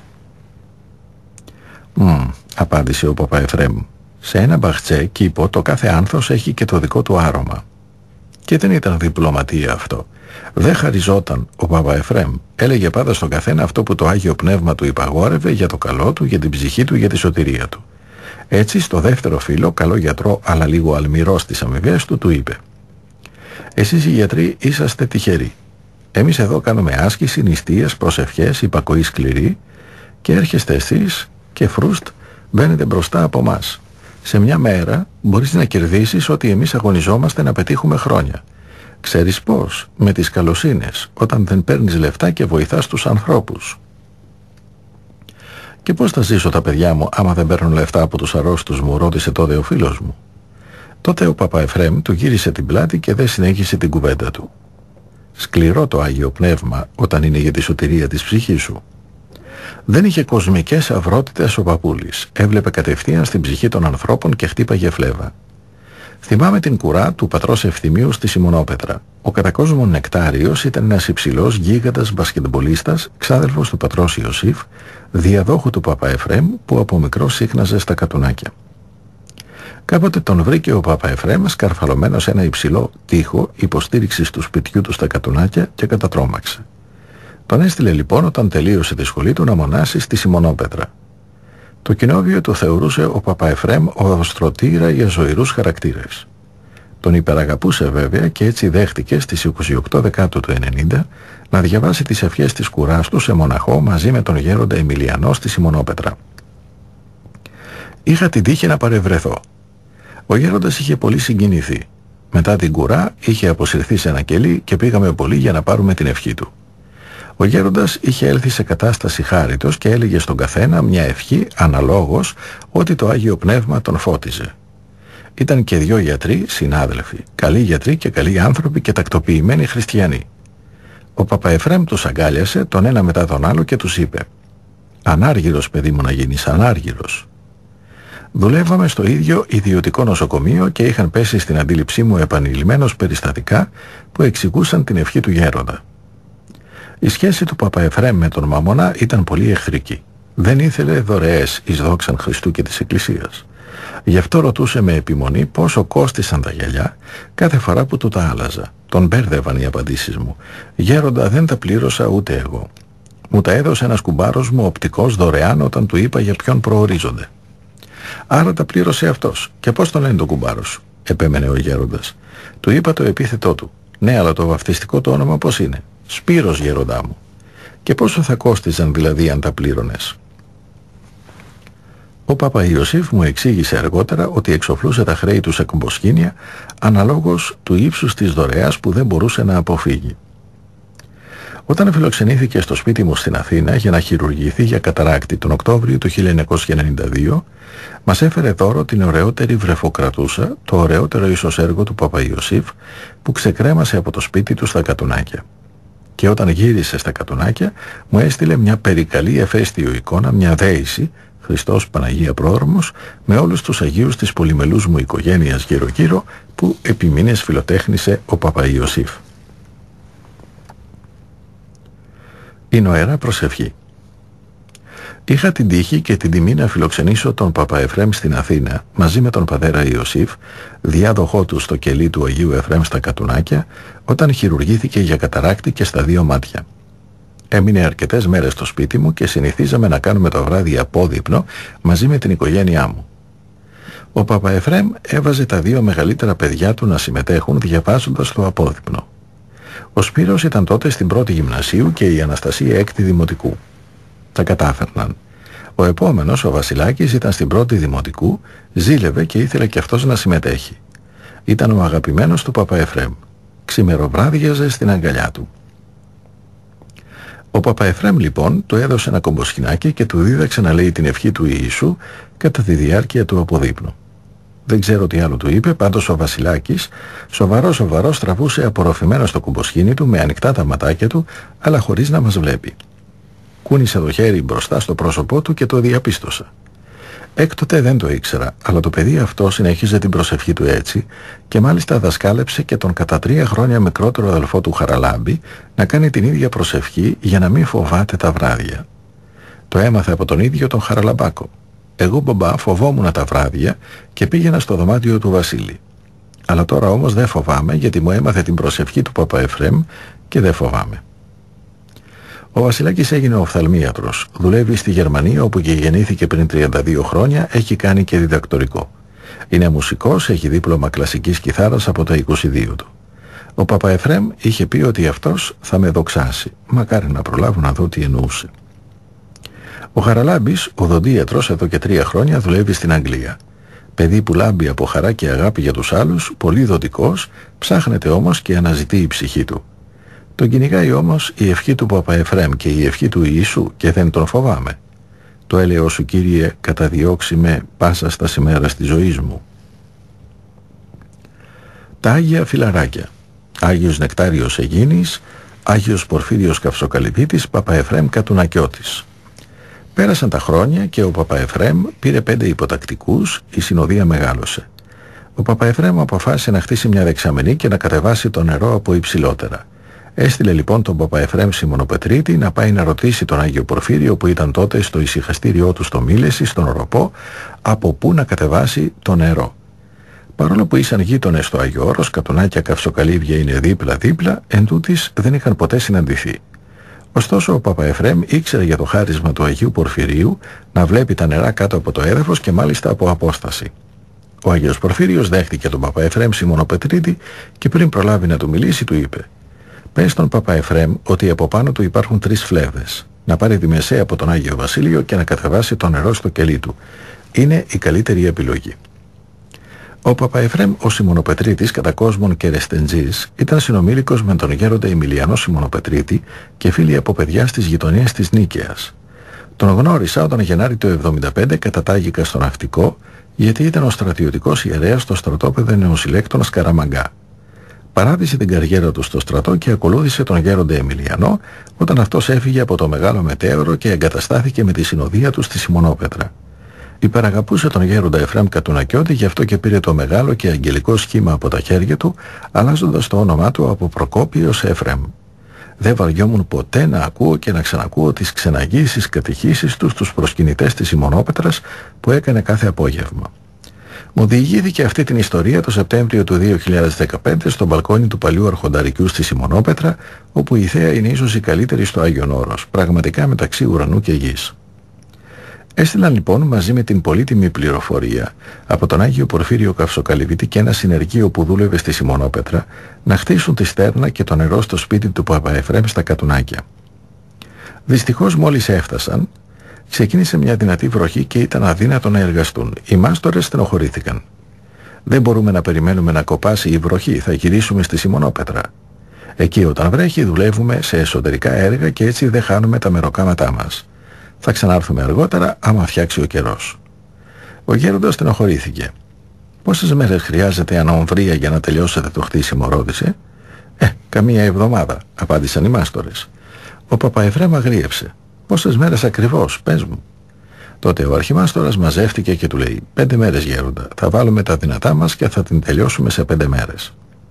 Απάντησε ο Παπαεφρέμ. «Σε ένα μπαχτσέ κήπο το κάθε άνθος έχει και το δικό του άρωμα». Και δεν ήταν διπλωματία αυτό. Δεν χαριζόταν ο Παπαεφρέμ. Έλεγε πάντα στον καθένα αυτό που το Άγιο Πνεύμα του υπαγόρευε για το καλό του, για την ψυχή του, για τη σωτηρία του. Έτσι, στο δεύτερο φίλο, καλό γιατρό αλλά λίγο αλμυρό στις αμοιβές του, του είπε: «Εσείς οι γιατροί είσαστε τυχεροί. Εμείς εδώ κάνουμε άσκηση, νηστείες, προσευχές, υπακοή σκληρή και έρχεστε εσείς και φρούστ μπαίνετε μπροστά από μας. Σε μια μέρα μπορείς να κερδίσεις ό,τι εμείς αγωνιζόμαστε να πετύχουμε χρόνια. Ξέρεις πώς? Με τις καλοσύνες, όταν δεν παίρνεις λεφτά και βοηθάς τους ανθρώπους». «Και πώς θα ζήσω τα παιδιά μου άμα δεν παίρνουν λεφτά από τους αρρώστους μου?» ρώτησε τότε ο φίλος μου. Τότε ο Παπαεφρέμ του γύρισε την πλάτη και δεν συνέχισε την κουβέντα του. Σκληρό το Άγιο Πνεύμα όταν είναι για τη σωτηρία της ψυχής σου. Δεν είχε κοσμικές αυρότητες ο παππούλης. Έβλεπε κατευθείαν στην ψυχή των ανθρώπων και χτύπαγε φλέβα. Θυμάμαι την κουρά του πατρός Ευθυμίου στη Σιμονόπετρα. Ο κατά κόσμο Νεκτάριος ήταν ένας υψηλός γίγαντας μπασκετμπολίστας, ξάδελφος του πατρός Ιωσήφ, διαδόχου του Παπαεφρέμ, που από μικρός σύχναζε στα κατουνάκια. Κάποτε τον βρήκε ο Παπαεφρέμ σκαρφαλωμένο σε ένα υψηλό τοίχο υποστήριξης του σπιτιού του στα κατουνάκια και κατατρώμαξε. Τον έστειλε λοιπόν όταν τελείωσε τη σχολή του να μονάσει στη Σιμονόπετρα. Το κοινόβιο το θεωρούσε ο Παπαεφρέμ ο αυστροτήρα για ζωηρούς χαρακτήρες. Τον υπεραγαπούσε βέβαια και έτσι δέχτηκε στις 28 Δεκάτου του 90 να διαβάσει τις ευχές της κουράς του σε μοναχό μαζί με τον γέροντα Εμιλιανό στη Σιμονόπετρα. Είχα την τύχη να παρευρεθώ. Ο γέροντας είχε πολύ συγκινηθεί. Μετά την κουρά είχε αποσυρθεί σε ένα κελί και πήγαμε πολύ για να πάρουμε την ευχή του. Ο γέροντας είχε έλθει σε κατάσταση χάριτος και έλεγε στον καθένα μια ευχή αναλόγως ότι το Άγιο Πνεύμα τον φώτιζε. Ήταν και δυο γιατροί, συνάδελφοι, καλοί γιατροί και καλοί άνθρωποι και τακτοποιημένοι χριστιανοί. Ο Παπαεφρέμ τους αγκάλιασε τον ένα μετά τον άλλο και τους είπε: «Ανάργυρος, παιδί μου, να γίνεις, ανάργυρος». Δουλεύαμε στο ίδιο ιδιωτικό νοσοκομείο και είχαν πέσει στην αντίληψή μου επανειλημμένως περιστατικά που εξηγούσαν την ευχή του γέροντα. Η σχέση του Παπαεφρέμ με τον Μαμονά ήταν πολύ εχθρική. Δεν ήθελε δωρεές εις δόξαν Χριστού και της Εκκλησίας. Γι' αυτό ρωτούσε με επιμονή πόσο κόστησαν τα γυαλιά κάθε φορά που του τα άλλαζα. Τον μπέρδευαν οι απαντήσεις μου. «Γέροντα, δεν τα πλήρωσα ούτε εγώ. Μου τα έδωσε ένας κουμπάρος μου οπτικός δωρεάν όταν του είπα για ποιον προορίζονται». «Άρα τα πλήρωσε αυτός. Και πώς τον λένε τον κουμπάρο σου?» επέμενε ο γέροντας. Του είπα το επίθετό του. «Ναι, αλλά το βαφτιστικό το όνομα πώς είναι?» «Σπύρος, γέροντά μου». «Και πόσο θα κόστιζαν δηλαδή αν τα πλήρωνες?» Ο Παπαϊωσήφ μου εξήγησε αργότερα ότι εξοφλούσε τα χρέη του σε κομποσκήνια αναλόγως του ύψους της δωρεάς που δεν μπορούσε να αποφύγει. Όταν φιλοξενήθηκε στο σπίτι μου στην Αθήνα για να χειρουργηθεί για καταράκτη τον Οκτώβριο του 1992, μας έφερε δώρο την ωραιότερη βρεφοκρατούσα, το ωραιότερο ίσως έργο του Παπαϊωσήφ, που ξεκρέμασε από το σπίτι του στα Κατουνάκια. Και όταν γύρισε στα Κατουνάκια μου έστειλε μια περικαλή εφαίστειο εικόνα, μια δέηση, Χριστός Παναγία Πρόδρομος, με όλους τους Αγίους της πολυμελούς μου οικογένειας γύρω-γύρω, που επί μήνες φιλοτέχνησε ο Παπαϊωσήφ. Η νοερά προσευχή. Είχα την τύχη και την τιμή να φιλοξενήσω τον Παπαεφρέμ στην Αθήνα μαζί με τον πατέρα Ιωσήφ, διάδοχό του στο κελί του Αγίου Εφρέμ στα Κατουνάκια, όταν χειρουργήθηκε για καταράκτη και στα δύο μάτια. Έμεινε αρκετές μέρες στο σπίτι μου και συνηθίζαμε να κάνουμε το βράδυ απόδειπνο μαζί με την οικογένειά μου. Ο Παπαεφρέμ έβαζε τα δύο μεγαλύτερα παιδιά του να συμμετέχουν διαβάζοντας το απόδειπνο. Ο Σπύρος ήταν τότε στην πρώτη γυμνασίου και η Αναστασία έκτη δημοτικού. Τα κατάφερναν. Ο επόμενος, ο Βασιλάκης, ήταν στην πρώτη δημοτικού, ζήλευε και ήθελε και αυτός να συμμετέχει. Ήταν ο αγαπημένος του Παπαεφρέμ. Ξημεροβράδιαζε στην αγκαλιά του. Ο Παπαεφρέμ λοιπόν του έδωσε ένα κομποσχοινάκι και του δίδαξε να λέει την ευχή του Ιησού κατά τη διάρκεια του αποδείπνου. Δεν ξέρω τι άλλο του είπε, πάντως ο Βασιλάκης σοβαρός τραβούσε απορροφημένο στο κουμποσχήνι του με ανοιχτά τα ματάκια του, αλλά χωρίς να μας βλέπει. Κούνησε το χέρι μπροστά στο πρόσωπό του και το διαπίστωσα. Έκτοτε δεν το ήξερα, αλλά το παιδί αυτό συνέχιζε την προσευχή του έτσι και μάλιστα δασκάλεψε και τον κατά 3 χρόνια μικρότερο αδελφό του Χαραλάμπη να κάνει την ίδια προσευχή για να μην φοβάται τα βράδια. Το έμαθε από τον ίδιο τον Χαραλαμπάκο. Εγώ, μπαμπά, φοβόμουν τα βράδια και πήγαινα στο δωμάτιο του Βασίλη. Αλλά τώρα όμως δεν φοβάμαι, γιατί μου έμαθε την προσευχή του Παπα Εφραίμ και δεν φοβάμαι. Ο Βασιλάκης έγινε οφθαλμίατρος. Δουλεύει στη Γερμανία, όπου και γεννήθηκε πριν 32 χρόνια, έχει κάνει και διδακτορικό. Είναι μουσικός, έχει δίπλωμα κλασικής κιθάρας από τα 22 του. Ο Παπα Εφραίμ είχε πει ότι αυτός θα με δοξάσει. Μακάρι να προλάβω να δω τι εννοούσε. Ο Χαραλάμπης, οδοντίατρος, εδώ και 3 χρόνια δουλεύει στην Αγγλία. Παιδί που λάμπει από χαρά και αγάπη για τους άλλους, πολύ δοτικός, ψάχνεται όμως και αναζητεί η ψυχή του. Τον κυνηγάει όμως η ευχή του Παπα Εφραίμ και η ευχή του Ιησού και δεν τον φοβάμαι. Το έλεος σου, Κύριε, καταδιώξει με πάσα στα σημέρα της ζωής μου. Τα Άγια Φιλαράκια. Άγιος Νεκτάριος Αιγίνης, Άγιος Πορφύριος Καυσοκαλυπίτης, Παπα Εφραίμ Κατουνακιώτης. Πέρασαν τα χρόνια και ο Παπα Εφραίμ πήρε 5 υποτακτικούς, η συνοδεία μεγάλωσε. Ο Παπα Εφραίμ αποφάσισε να χτίσει μια δεξαμενή και να κατεβάσει το νερό από υψηλότερα. Έστειλε λοιπόν τον Παπα Εφραίμ Σιμωνοπετρίτη να πάει να ρωτήσει τον Άγιο Πορφύριο, που ήταν τότε στο ησυχαστήριό του στο Μήλεση, στον Οροπό, από πού να κατεβάσει το νερό. Παρόλο που ήσαν γείτονες στο Άγιο Όρος, Κατουνάκια, Καυσοκαλύβια είναι δίπλα-δίπλα, εντούτοις δεν είχαν ποτέ συναντηθεί. Ωστόσο ο Παπα Εφραίμ ήξερε για το χάρισμα του Αγίου Πορφυρίου να βλέπει τα νερά κάτω από το έδαφος και μάλιστα από απόσταση. Ο Άγιος Πορφύριος δέχτηκε τον Παπα Εφραίμ Σιμωνοπετρίτη και πριν προλάβει να του μιλήσει του είπε: «Πες στον Παπα Εφραίμ ότι από πάνω του υπάρχουν 3 φλέβες. Να πάρει τη μεσαία από τον Άγιο Βασίλειο και να κατεβάσει το νερό στο κελί του. Είναι η καλύτερη επιλογή». Ο Παπα Εφραίμ ο Σιμωνοπετρίτης, κατά κόσμον και ρεστεντζής, ήταν συνομήλικος με τον γέροντα Εμιλιανό Σιμωνοπετρίτη και φίλοι από παιδιά στις γειτονίες της Νίκαιας. Τον γνώρισα όταν Γενάρη του 1975 κατατάγηκα στο ναυτικό, γιατί ήταν ο στρατιωτικός ιερέας στο στρατόπεδο νεοσυλλέκτων Καραμαγκά. Παράτησε την καριέρα του στο στρατό και ακολούθησε τον γέροντα Εμιλιανό όταν αυτός έφυγε από το Μεγάλο Μετέωρο και εγκαταστάθηκε με τη συνοδεία του στη Σιμωνόπετρα. Υπεραγαπούσε τον γέροντα Εφραίμ Κατουνακιώτη, γι' αυτό και πήρε το μεγάλο και αγγελικό σχήμα από τα χέρια του, αλλάζοντας το όνομά του από Προκόπιο σε Εφραίμ. Δεν βαριόμουν ποτέ να ακούω και να ξανακούω τις ξεναγήσεις κατηχήσεις του στους προσκυνητές της Σιμωνόπετρας που έκανε κάθε απόγευμα. Μου διηγήθηκε αυτή την ιστορία το Σεπτέμβριο του 2015 στο μπαλκόνι του παλιού αρχονταρικιού στη Σιμωνόπετρα, όπου η θέα είναι ίσως η καλύτερη στο Άγιον Όρος, πραγματικά μεταξύ ουρανού και γης. Έστειλαν λοιπόν μαζί με την πολύτιμη πληροφορία από τον Άγιο Πορφύριο Καυσοκαλυπίτη και ένα συνεργείο που δούλευε στη Σιμωνόπετρα να χτίσουν τη στέρνα και το νερό στο σπίτι του Παπα Εφραίμ στα Κατουνάκια. Δυστυχώς μόλις έφτασαν, ξεκίνησε μια δυνατή βροχή και ήταν αδύνατο να εργαστούν. Οι μάστορες στενοχωρήθηκαν. «Δεν μπορούμε να περιμένουμε να κοπάσει η βροχή, θα γυρίσουμε στη Σιμωνόπετρα. Εκεί όταν βρέχει δουλεύουμε σε εσωτερικά έργα και έτσι δεν χάνουμε τα μεροκάματά μας. Θα ξανάρθουμε αργότερα άμα φτιάξει ο καιρός». Ο γέροντας στενοχωρήθηκε. «Πόσες μέρες χρειάζεται ανομβρία για να τελειώσετε το χτίσιμο?» ρώτησε. «Καμία εβδομάδα», απάντησαν οι μάστορες. Ο Παπα Εφραίμ αγρίεψε. «Πόσες μέρες ακριβώς, πες μου?» Τότε ο αρχιμάστορας μαζεύτηκε και του λέει: «5 μέρες γέροντα, θα βάλουμε τα δυνατά μας και θα την τελειώσουμε σε 5 μέρες».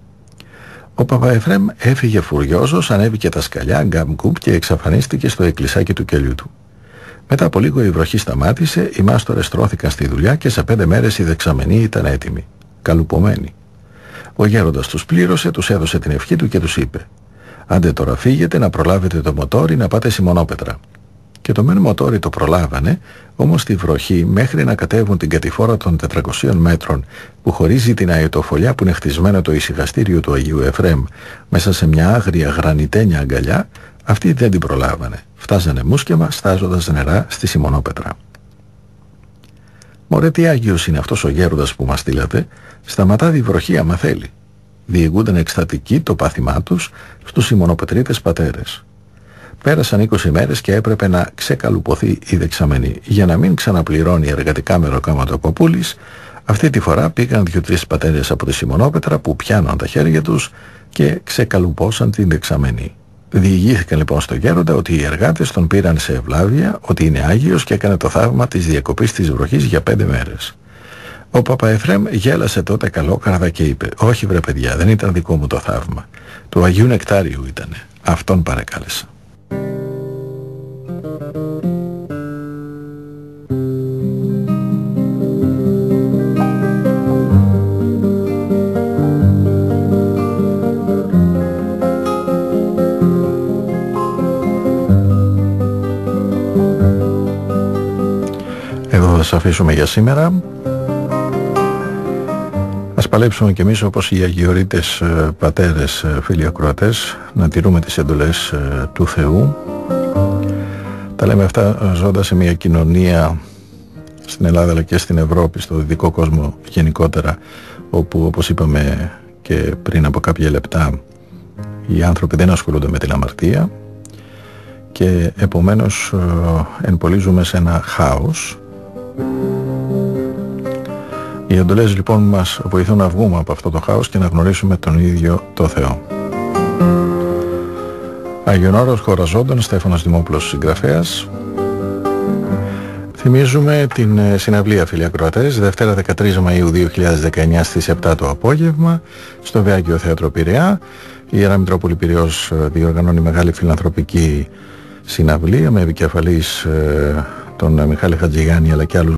Ο Παπα Εφραίμ έφυγε φουριόζος, ανέβηκε τα σκαλιά, γκαμ-κουπ και εξαφανίστηκε στο εκκλησάκι του κελιού του. Μετά από λίγο η βροχή σταμάτησε, οι μάστορες στρώθηκαν στη δουλειά και σε 5 μέρες η δεξαμενή ήταν έτοιμη, καλουπομένη. Ο γέροντας τους πλήρωσε, τους έδωσε την ευχή του και τους είπε: «Άντε τώρα φύγετε να προλάβετε το μοτόρι να πάτε Σιμωνόπετρα». Και το μεν μοτόρι το προλάβανε, όμως τη βροχή μέχρι να κατέβουν την κατηφόρα των 400 μέτρων που χωρίζει την αετοφολιά που είναι χτισμένο το ησυχαστήριο του Αγίου Εφραίμ μέσα σε μια άγρια γρανιτένια αγκαλιά, αυτοί δεν την προλάβανε. Φτάζανε μουσκεμα στάζοντας νερά στη Σιμωνόπετρα. «Μωρέ, τι Άγιος είναι αυτός ο γέροντας που μας στείλατε, σταματά τη βροχή άμα θέλει», διηγούνταν εκστατικοί το πάθημά τους στους Σιμωνοπετρίτες πατέρες. Πέρασαν 20 μέρες και έπρεπε να ξεκαλουποθεί η δεξαμενή. Για να μην ξαναπληρώνει εργατικά μεροκάματα ο παππούλης, αυτή τη φορά πήγαν 2-3 πατέρες από τη Σιμωνόπετρα που πιάναν τα χέρια τους και ξεκαλουπώσαν την δεξαμενή. Διηγήθηκαν λοιπόν στο γέροντα ότι οι εργάτες τον πήραν σε ευλάβεια, ότι είναι Άγιος και έκανε το θαύμα της διακοπής της βροχής για 5 μέρες. Ο Παπαεφρέμ γέλασε τότε καλόκαρδα και είπε: «Όχι βρε παιδιά, δεν ήταν δικό μου το θαύμα. Του Αγίου Νεκτάριου ήτανε. Αυτόν παρεκάλεσα». Εδώ θα σας αφήσουμε για σήμερα. Ας παλέψουμε κι εμείς όπως οι αγιορείτες πατέρες, φίλοι ακροατές, να τηρούμε τις εντολές του Θεού. Τα λέμε αυτά ζώντας σε μια κοινωνία στην Ελλάδα αλλά και στην Ευρώπη, στο δυτικό κόσμο γενικότερα, όπου όπως είπαμε και πριν από κάποια λεπτά, οι άνθρωποι δεν ασχολούνται με την αμαρτία και επομένως ενπολίζουμε σε ένα χάος. Οι εντολές λοιπόν μας βοηθούν να βγούμε από αυτό το χάος και να γνωρίσουμε τον ίδιο το Θεό. Αγιονόρος Χοραζόντων, Στέφανος Δημόπουλος συγγραφέας. Θυμίζουμε την συναυλία, φίλοι ακροατές, Δευτέρα 13 Μαΐου 2019 στις 7 το απόγευμα στο Βεάκιο Θέατρο Πειραιά. Η Ιερά Μητρόπολη Πειραιώς διοργανώνει μεγάλη φιλανθρωπική συναυλία με επικεφαλής τον Μιχάλη Χατζηγάνη αλλά και άλλους